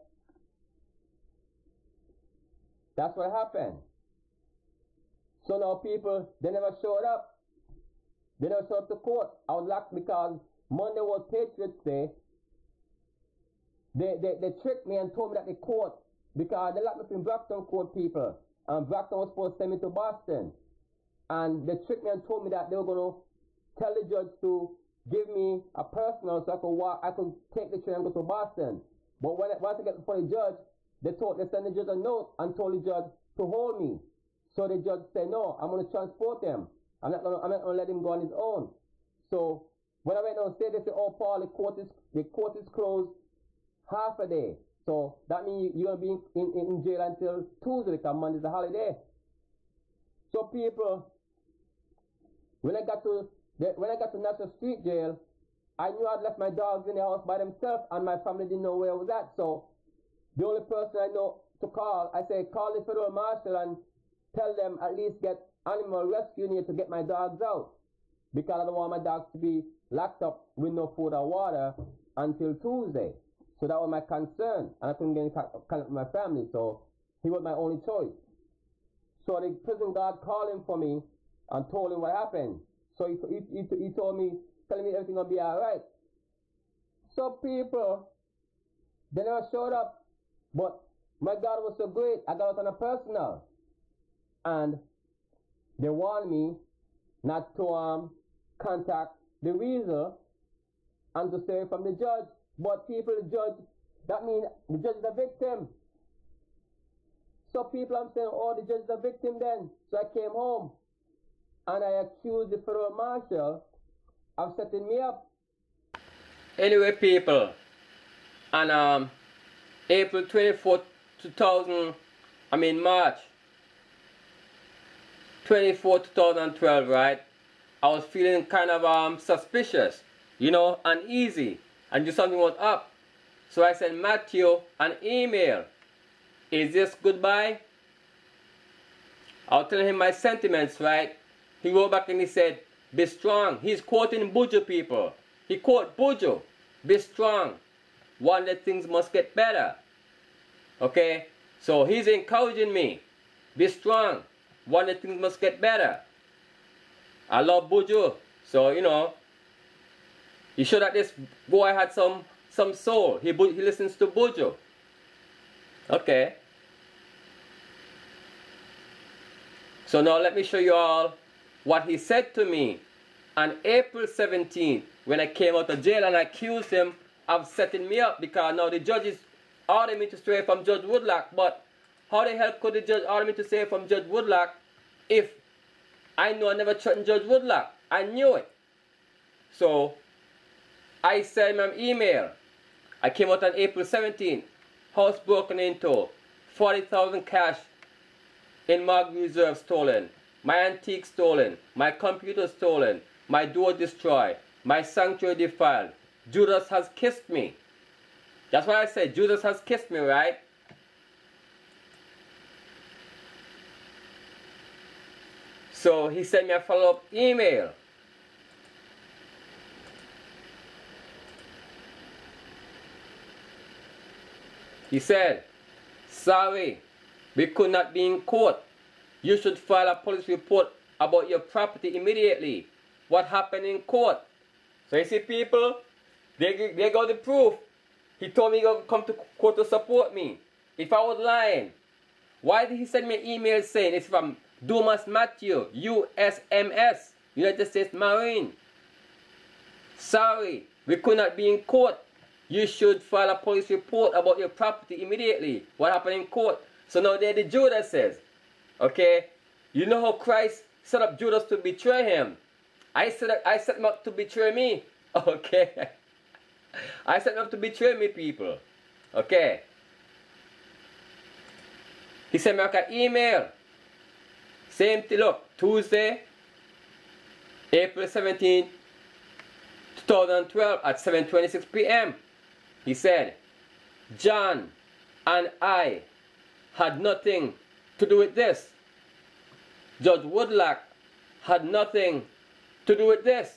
that's what happened. So now people, they never showed up. They never showed up to court. I was locked because Monday was Patriots Day. They, they, they tricked me and told me that the court, because they locked me in Braxton court, people. And Braxton was supposed to send me to Boston. And they tricked me and told me that they were going to tell the judge to give me a personal so I could walk, I could take the train and go to Boston. But when I, once I get before the judge, they told, they sent the judge a note and told the judge to hold me. So the judge said, no, I'm going to transport him. I'm not going to, I'm not going to let him go on his own. So when I went downstairs, they said, oh, Paul, the court is, the court is closed half a day. So that means you're going to be in, in, in jail until Tuesday, because Monday's a holiday. So people, when I got to, the, when I got to National Street Jail, I knew I'd left my dogs in the house by themselves, and my family didn't know where I was at. So the only person I know to call, I say, call the federal marshal and tell them at least get animal rescue here to get my dogs out, because I don't want my dogs to be locked up with no food or water until Tuesday. So that was my concern, and I couldn't get in contact with my family, so he was my only choice. So the prison guard called him for me and told him what happened. So he, he, he, he told me, telling me everything will be all right. So people, they never showed up, but my God was so great, I got out on a personal. And they warned me not to um, contact the weasel and to stay from the judge. But people, the judge, that means the judge is a victim. So people, I'm saying, oh, the judge is a victim then. So I came home and I accused the federal marshal of setting me up. Anyway, people, on um, April twenty-fourth, two thousand, I mean March twenty-fourth, two thousand twelve, right? I was feeling kind of um suspicious, you know, uneasy, and just something was up. So I sent Matthew an email. Is this goodbye? I was telling him my sentiments, right? He wrote back and he said, be strong. He's quoting Buju, people. He quote Buju. Be strong. One day things must get better. Okay? So he's encouraging me. Be strong. One day things must get better. I love Buju. So, you know, he showed that this boy had some, some soul. He, he listens to Buju. Okay. So now let me show you all what he said to me on April seventeenth when I came out of jail and I accused him of setting me up because now the judges ordered me to stray from Judge Woodlock. But how the hell could the judge order me to stray from Judge Woodlock if I know I never threatened Judge Woodlock? I knew it. So I sent him an email. I came out on April seventeenth. House broken into. forty thousand cash in mortgage reserve stolen. My antique stolen. My computer stolen. My door destroyed. My sanctuary defiled. Judas has kissed me. That's what I said. Judas has kissed me, right? So he sent me a follow-up email. He said, sorry, we could not be in court. You should file a police report about your property immediately. What happened in court? So you see, people, they, they got the proof. He told me he would come to court to support me. If I was lying, why did he send me an email saying it's from Dumas Matthew, U S M S, United States Marine? Sorry, we could not be in court. You should file a police report about your property immediately. What happened in court? So now there the Judas says, okay, you know how Christ set up Judas to betray him? I set, up, I set him up to betray me. Okay. I set him up to betray me, people. Okay. He sent me an email. Same thing, look, Tuesday, April seventeenth, two thousand twelve at seven twenty-six p m He said, John and I had nothing to do with this. Judge Woodlock had nothing to do with this.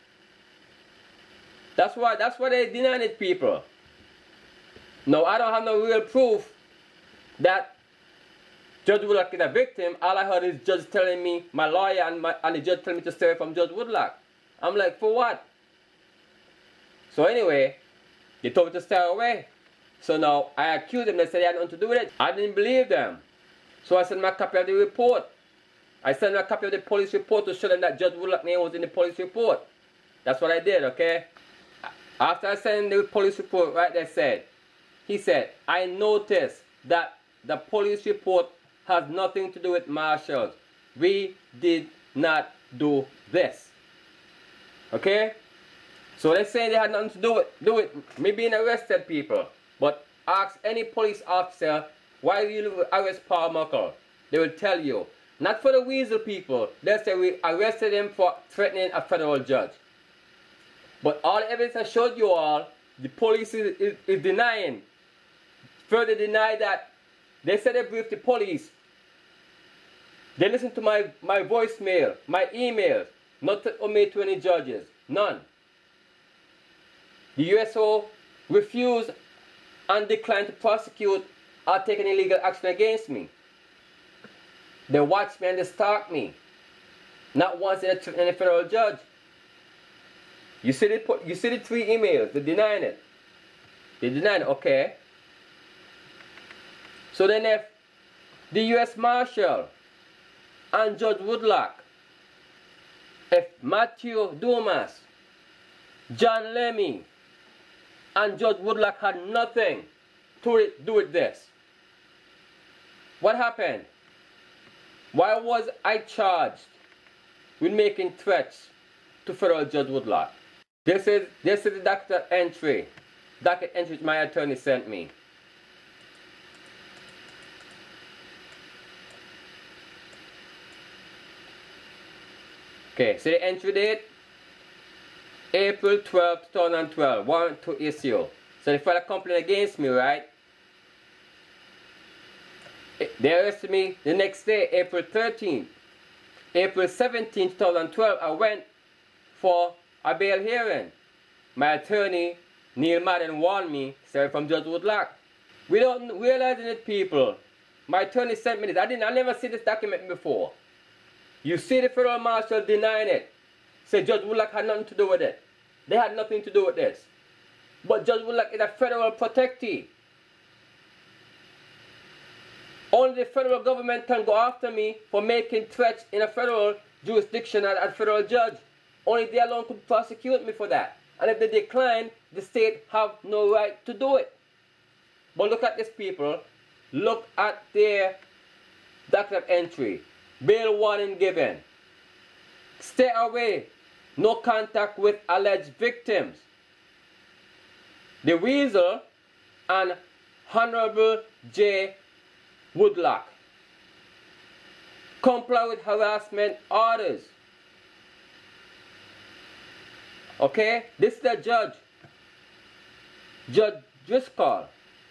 That's why, that's why they denied it, people. No, I don't have no real proof that Judge Woodlock is a victim. All I heard is judge telling me, my lawyer and, my, and the judge telling me to stay away from Judge Woodlock. I'm like, for what? So anyway, they told me to stay away. So now I accused them. They said they had nothing to do with it. I didn't believe them. So I sent them a copy of the report. I sent them a copy of the police report to show them that Judge Woodlock's name was in the police report. That's what I did, okay? After I sent the police report, right, they said, he said, I noticed that the police report has nothing to do with marshals. We did not do this. Okay? So they're saying they had nothing to do with, do with me being arrested, people. But ask any police officer, why do you arrest Paul Muckle? They will tell you. Not for the weasel people. They'll say we arrested him for threatening a federal judge. But all the evidence I showed you all, the police is, is, is denying. Further deny that they said they briefed the police. They listened to my, my voicemail, my emails, not to omit to any judges. None. The U S O refused and declined to prosecute or take any legal action against me. They watched me and they stalked me. Not once did I threaten any federal judge. You see the, you see the three emails, they denying it. They denying it, okay. So then if the U S Marshal and Judge Woodlock, if Matthew Dumas, John Lemmy, and Judge Woodlock had nothing to do with this, what happened? Why was I charged with making threats to federal Judge Woodlock? This is, this is the docket entry. Docket entry my attorney sent me. Okay, so the entry date, April twelfth, two thousand twelve, warrant to issue. So they filed a complaint against me, right? They arrested me the next day, April thirteenth. April seventeenth, twenty twelve, I went for a bail hearing. My attorney, Neil Madden, warned me, sorry, from Judge Woodlock. Without realizing it, people, my attorney sent me this. I didn't, I never seen this document before. You see the federal marshal denying it. Say Judge Woodlock had nothing to do with it. They had nothing to do with this. But Judge Woodlock is a federal protectee. Only the federal government can go after me for making threats in a federal jurisdiction as a federal judge. Only they alone could prosecute me for that. And if they decline, the state have no right to do it. But look at this, people. Look at their document of entry. Bail warning given. Stay away. No contact with alleged victims. The Weasel and Honorable J. Woodlock. Comply with harassment orders. Okay? This is the judge. Judge Driscoll.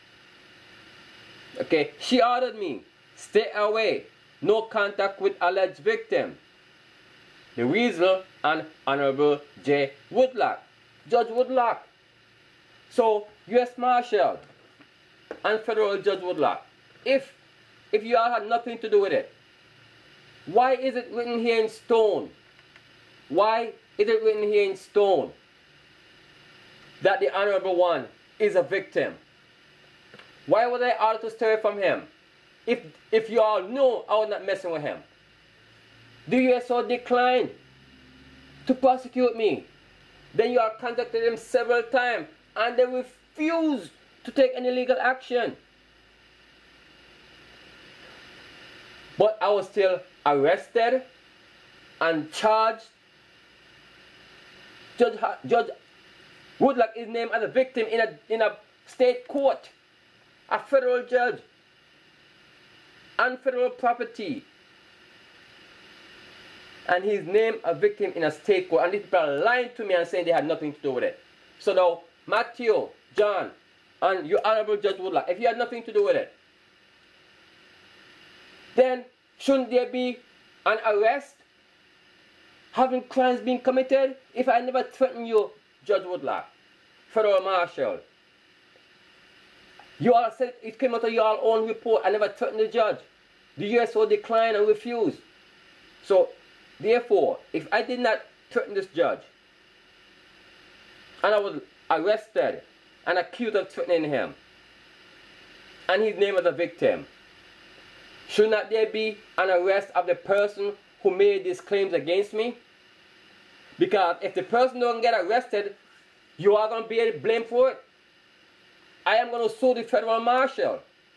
Okay? She ordered me, stay away. No contact with alleged victim. The Weasel and Honorable J. Woodlock. Judge Woodlock. So, U S Marshal and Federal Judge Woodlock, if, if you all had nothing to do with it, why is it written here in stone? Why is it written here in stone that the Honorable One is a victim? Why would I order to stay from him? If, if you all know I was not messing with him. The U S O declined to prosecute me. Then you all contacted him several times and they refused to take any legal action. But I was still arrested and charged. Judge, Judge Woodlock is named as a victim in a, in a state court, a federal judge, and federal property. And he's named a victim in a state court. And these people are lying to me and saying they had nothing to do with it. So now, Matthew, John, and your Honorable Judge Woodlock, if you had nothing to do with it, then shouldn't there be an arrest? Having crimes being committed? If I never threatened you, Judge Woodlock, Federal Marshal, you all said it came out of your own report. I never threatened the judge. The U S O declined and refused. So, therefore, if I did not threaten this judge, and I was arrested and accused of threatening him, and he's named as a victim, should not there be an arrest of the person who made these claims against me? Because if the person don't get arrested, you are going to be blamed for it. I am going to sue the federal marshal.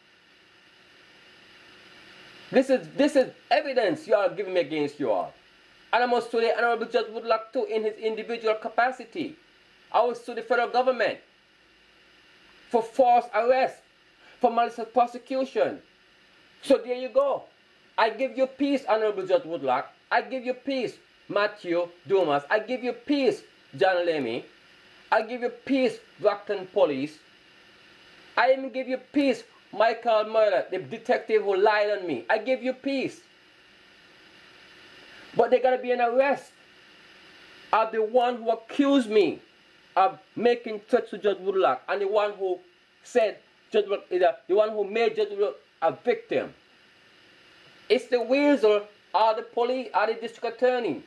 This is, this is evidence you are giving me against you all. And I must sue the Honorable Judge Woodlock too in his individual capacity. I will sue the federal government for false arrest, for malicious prosecution. So there you go. I give you peace, Honorable Judge Woodlock. I give you peace, Matthew Dumas. I give you peace, John Lemmy. I give you peace, Brockton Police. I even give you peace, Michael Murdoch, the detective who lied on me. I give you peace. But there gotta be an arrest of the one who accused me of making threats to Judge Woodlock and the one who said Judge Woodlock is a, the one who made Judge Woodlock a victim. It's the Weasel or the police or the district attorney.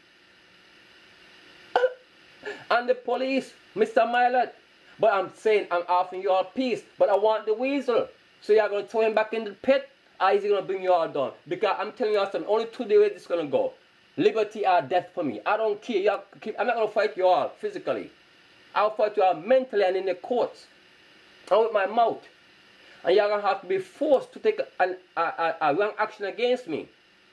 And the police, Mister Milet. But I'm saying I'm offering you all peace, but I want the Weasel. So you're going to throw him back in the pit, or is he going to bring you all down? Because I'm telling you all something, only two ways it's going to go. Liberty or death for me. I don't care. You keep, I'm not going to fight you all physically. I'll fight you all mentally and in the courts. And with my mouth. And you're going to have to be forced to take an, a, a, a wrong action against me.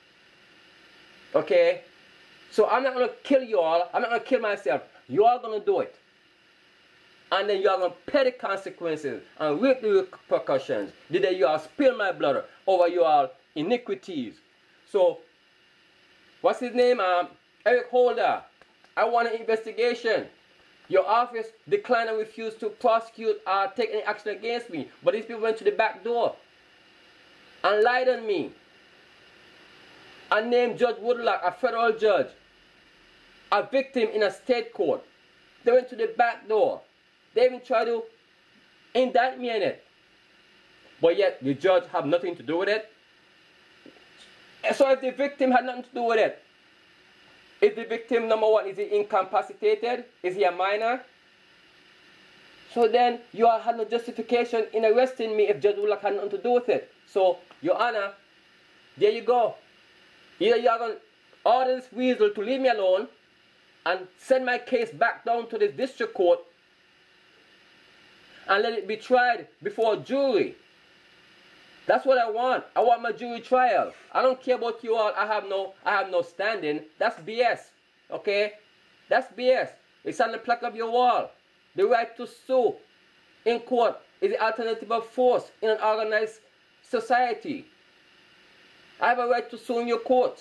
Okay? So I'm not going to kill you all. I'm not going to kill myself. You all going to do it. And then you are going to pay the consequences and reap the repercussions. The day you all spill my blood over your iniquities. So, what's his name? Um, Eric Holder. I want an investigation. Your office declined and refused to prosecute or take any action against me. But these people went to the back door. and lied on me and named Judge Woodlock, a federal judge, a victim in a state court. They went to the back door. They even tried to indict me in it. But yet the judge have nothing to do with it. So if the victim had nothing to do with it, is the victim, number one, is he incapacitated? Is he a minor? So then you all had no justification in arresting me if Judge Woodlock had nothing to do with it. So, Your Honor, there you go. Either you're going to order this weasel to leave me alone and send my case back down to the district court and let it be tried before a jury. That's what I want. I want my jury trial. I don't care about you all. I have no, I have no standing. That's B S. Okay? That's B S. It's on the plaque of your wall. The right to sue in court is the alternative of force in an organized society. I have a right to sue in your courts.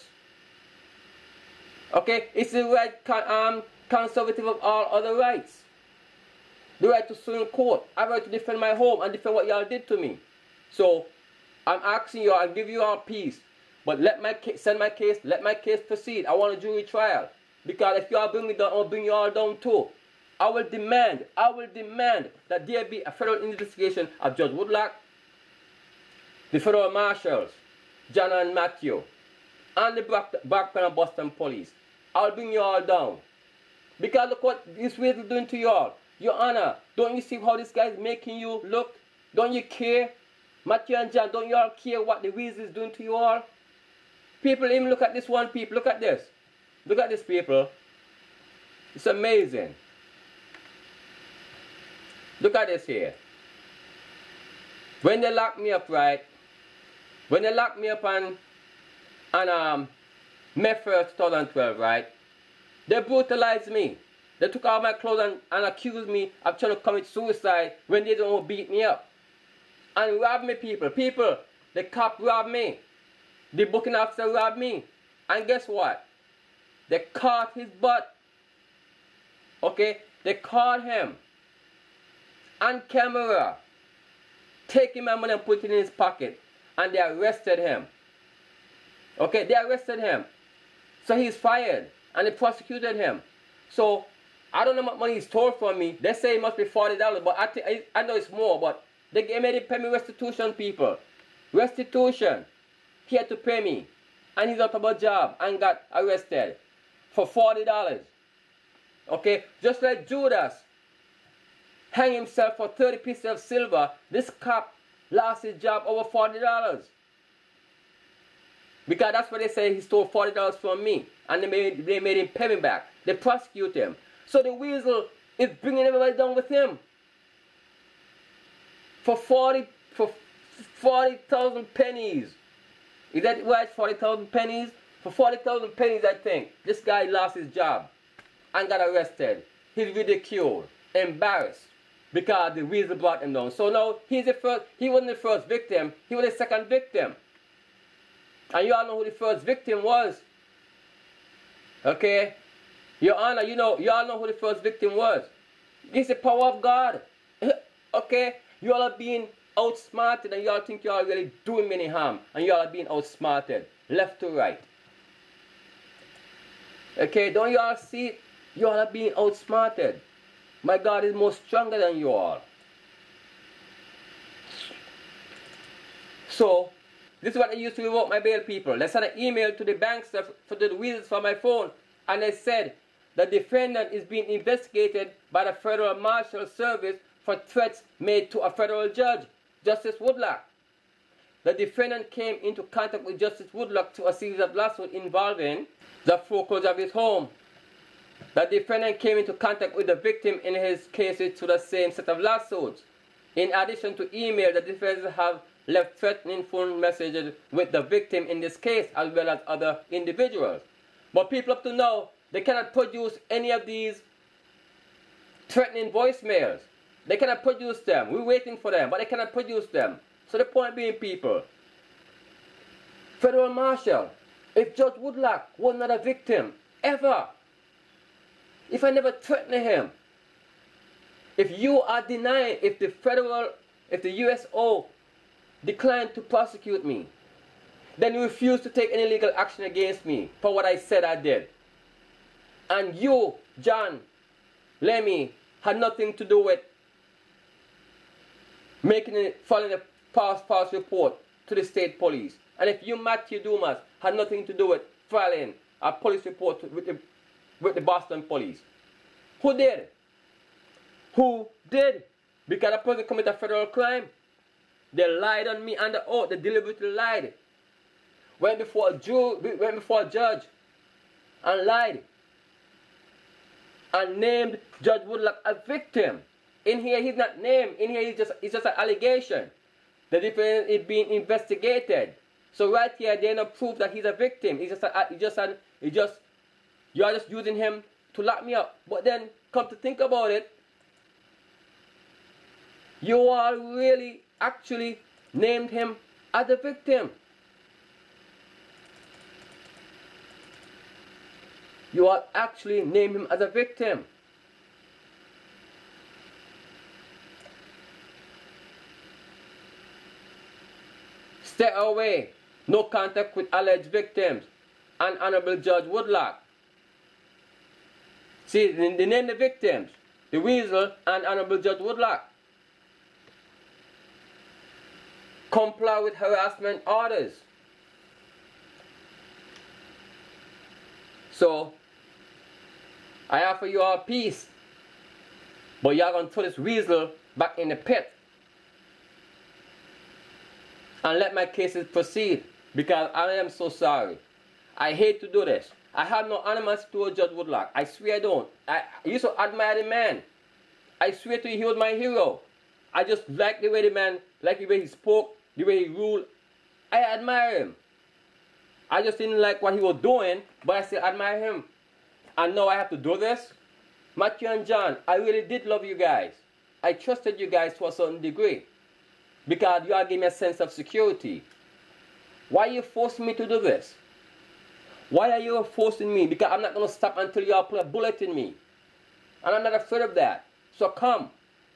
Okay? It's the right um, conservative of all other rights. The right to sue in court. I have a right to defend my home and defend what y'all did to me. So, I'm asking you, I'll give you all peace. But let my case, send my case, let my case proceed. I want a jury trial. Because if y'all bring me down, I'll bring you all down too. I will demand, I will demand that there be a federal investigation of Judge Woodlock, the federal marshals, John and Matthew, and the Blackburn and Boston police. I'll bring you all down. Because look what this way is doing to you all. Your Honor, don't you see how this guy is making you look? Don't you care? Matthew and John, don't you all care what the Weasel is doing to you all? People, even look at this one, people. Look at this. Look at this, people. It's amazing. Look at this here. When they locked me up, right? When they locked me up on, on um, May first, twenty twelve, right? They brutalized me. They took all my clothes and, and accused me of trying to commit suicide when they don't beat me up. And robbed me, people. People, the cop robbed me. The booking officer robbed me. And guess what? They caught his butt. Okay? They caught him. On camera. Taking my money and putting it in his pocket. And they arrested him. Okay? They arrested him. So he's fired. And they prosecuted him. So, I don't know what money he stole from me. They say it must be forty dollars. But I, I, I know it's more. But they made him pay me restitution, people. Restitution. He had to pay me. And he's out of a job and got arrested for forty dollars. Okay? Just like Judas hanged himself for thirty pieces of silver, this cop lost his job over forty dollars. Because that's what they say, he stole forty dollars from me. And they made, they made him pay me back. They prosecute him. So the Weasel is bringing everybody down with him. For forty, for forty thousand pennies. Is that right? forty thousand pennies? For forty thousand pennies, I think. This guy lost his job and got arrested. He's ridiculed, embarrassed, because the Weasel brought him down. So now, he's the first, he wasn't the first victim, he was the second victim. And you all know who the first victim was. Okay? Your Honor, you know, you all know who the first victim was. It's the power of God. Okay? You all are being outsmarted and you all think you all really doing many harm. And you all are being outsmarted. Left to right. Okay? Don't you all see it? You all are being outsmarted. My God is more stronger than you all. So, this is what I used to revoke my bail, people. They sent an email to the banks for the Weasels for my phone. And they said the defendant is being investigated by the Federal Marshal Service for threats made to a federal judge, Justice Woodlock. The defendant came into contact with Justice Woodlock through a series of lawsuits involving the foreclosure of his home. The defendant came into contact with the victim in his cases through the same set of lawsuits. In addition to email, the defendants have left threatening phone messages with the victim in this case as well as other individuals. But people up to now, they cannot produce any of these threatening voicemails. They cannot produce them. We're waiting for them, but they cannot produce them. So the point being, people, Federal Marshal, if Judge Woodlock was not a victim, ever, if I never threatened him, if you are denying, if the federal, if the U S O declined to prosecute me. Then you refused to take any legal action against me for what I said I did. And you, John Lemmy, had nothing to do with making it, filing a false, false report to the state police. And if you, Matthew Dumas, had nothing to do with filing a police report with the, with the Boston police, who did? Who did? Because the person committed a federal crime. They lied on me under oath. They deliberately lied. Went before a jury, went before a judge and lied. And named Judge Woodlock a victim. In here, he's not named. In here, he's just, it's just an allegation. The defendant is being investigated. So right here, there's no proof that he's a victim. It's just, a, it's just, an, it's just, you're just using him to lock me up. But then, come to think about it, you all really actually named him as a victim. You all actually named him as a victim. Stay away. No contact with alleged victims. And Honorable Judge Woodlock. See, they name the victims. The Weasel and Honorable Judge Woodlock. Comply with harassment orders. So, I offer you all peace. But y'all gonna throw this Weasel back in the pit. And let my cases proceed. Because I am so sorry. I hate to do this. I have no animosity toward Judge Woodlock. I swear I don't. I, I used to admire the man. I swear to you, he was my hero. I just like the way the man, like the way he spoke, the way he ruled. I admire him. I just didn't like what he was doing, but I still admire him. And now I have to do this. Matthew and John, I really did love you guys. I trusted you guys to a certain degree. Because you all gave me a sense of security. Why are you forcing me to do this? Why are you forcing me? Because I'm not going to stop until you all put a bullet in me. And I'm not afraid of that. So come.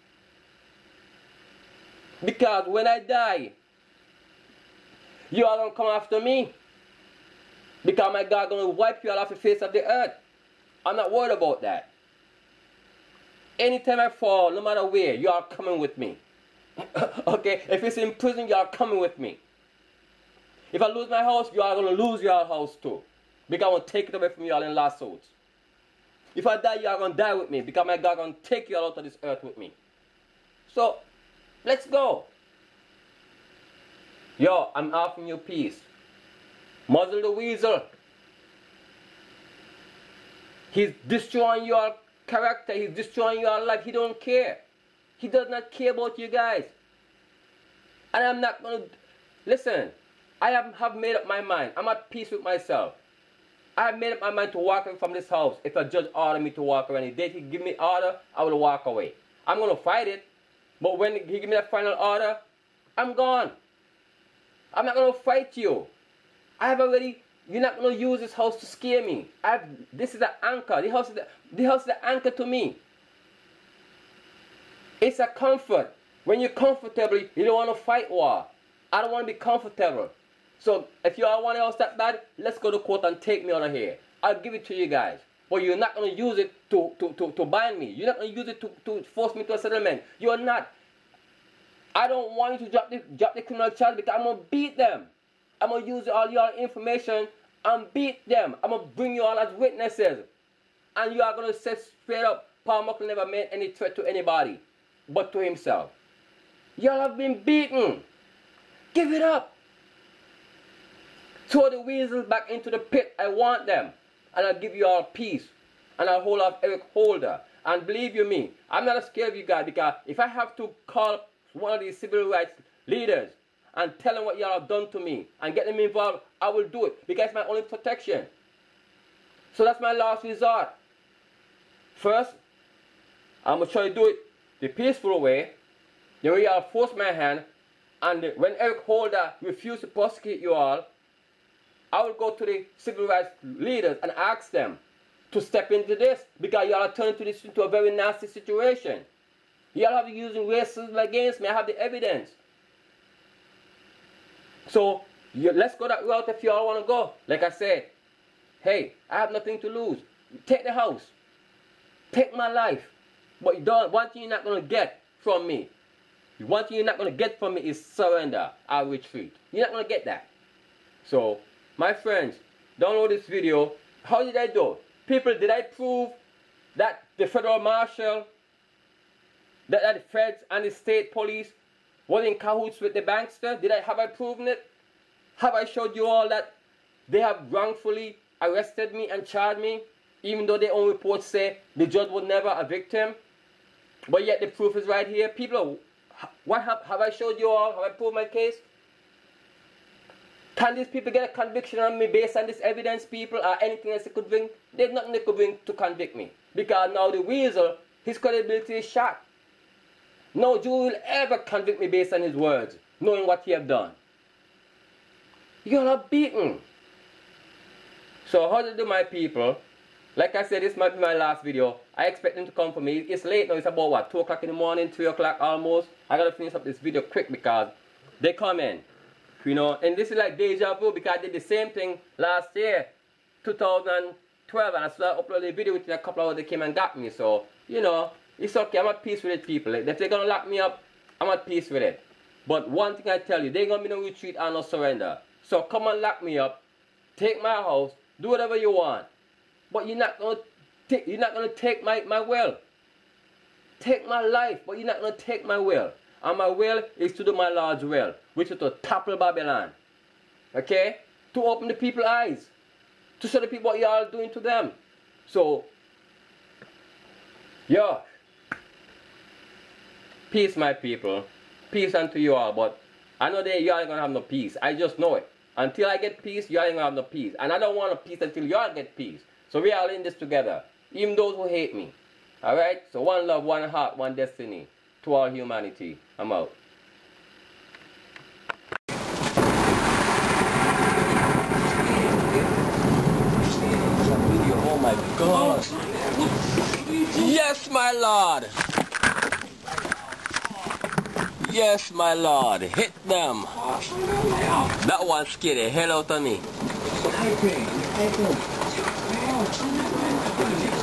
Because when I die, you all going to come after me. Because my God going to wipe you all off the face of the earth. I'm not worried about that. Anytime I fall, no matter where, you are coming with me. Okay? If it's in prison, you are coming with me. If I lose my house, you are going to lose your house too. Because I want to take it away from you all in lawsuits. If I die, you are going to die with me. Because my God is going to take you all out of this earth with me. So, let's go. Yo, I'm offering you peace. Muzzle the Weasel. He's destroying your character. He's destroying your life. He don't care. He does not care about you guys. And I'm not going to... Listen, I have, have made up my mind. I'm at peace with myself. I have made up my mind to walk away from this house. If a judge ordered me to walk away, and if he give me order, I will walk away. I'm going to fight it. But when he give me that final order, I'm gone. I'm not going to fight you. I have already... You're not going to use this house to scare me. I have, this is an anchor. The house is the, the house is the anchor to me. It's a comfort. When you're comfortable, you don't want to fight war. I don't want to be comfortable. So if you all want a house that bad, let's go to court and take me out of here. I'll give it to you guys. But you're not going to use it to, to, to, to bind me. You're not going to use it to, to force me to a settlement. You're not. I don't want you to drop the, drop the criminal charge because I'm going to beat them. I'm going to use all your information and beat them. I'm going to bring you all as witnesses. And you are going to say straight up, Paul Muckle never made any threat to anybody but to himself. Y'all have been beaten. Give it up. Throw the Weasels back into the pit. I want them. And I'll give you all peace. And I'll hold off Eric Holder. And believe you me, I'm not scared of you guys, because if I have to call one of these civil rights leaders and tell them what y'all have done to me and get them involved, I will do it, because it's my only protection. So that's my last resort. First, I'm going to try to do it the peaceful way. Then we all force my hand, and when Eric Holder refused to prosecute you all, I will go to the civil rights leaders and ask them to step into this, because y'all are turning to this into a very nasty situation. Y'all have using racism against me. I have the evidence. So you, let's go that route if you all want to go. Like I said, hey, I have nothing to lose. Take the house. Take my life. But you don't, one thing you're not going to get from me, one thing you're not going to get from me is surrender or retreat. You're not going to get that. So, my friends, download this video. How did I do? People, did I prove that the federal marshal, that, that the feds and the state police was in cahoots with the bankster? Did I, have I proven it? Have I showed you all that they have wrongfully arrested me and charged me, even though their own reports say the judge would never evict him? But yet the proof is right here. People, what have, have I showed you all? Have I proved my case? Can these people get a conviction on me based on this evidence, people, or anything else they could bring? There's nothing they could bring to convict me. Because now the weasel, his credibility is shot. No Jew will ever convict me based on his words, knowing what he have done. You're not beaten. So how to do, my people? Like I said, this might be my last video. I expect them to come for me. It's late now. It's about what, two o'clock in the morning, three o'clock almost. I gotta finish up this video quick because they come in. You know, and this is like deja vu because I did the same thing last year, two thousand twelve, and I started uploading a video within a couple hours they came and got me. So, you know, it's okay. I'm at peace with it, people. If they're gonna lock me up, I'm at peace with it. But one thing I tell you, there ain't gonna be no retreat and no surrender. So come and lock me up, take my house, do whatever you want. But you're not gonna take you're not gonna take my, my will. Take my life, but you're not gonna take my will. And my will is to do my Lord's will, which is to topple Babylon. Okay? To open the people's eyes. To show the people what you all doing to them. So, yeah. Peace, my people. Peace unto you all. But I know that you all ain't gonna have no peace. I just know it. Until I get peace, you all ain't gonna have no peace. And I don't want a peace until you all get peace. So we all in this together. Even those who hate me. Alright? So one love, one heart, one destiny. To all humanity. I'm out. Oh my God. Yes, my Lord. Yes, my Lord. Hit them. That one scared the hell out of me.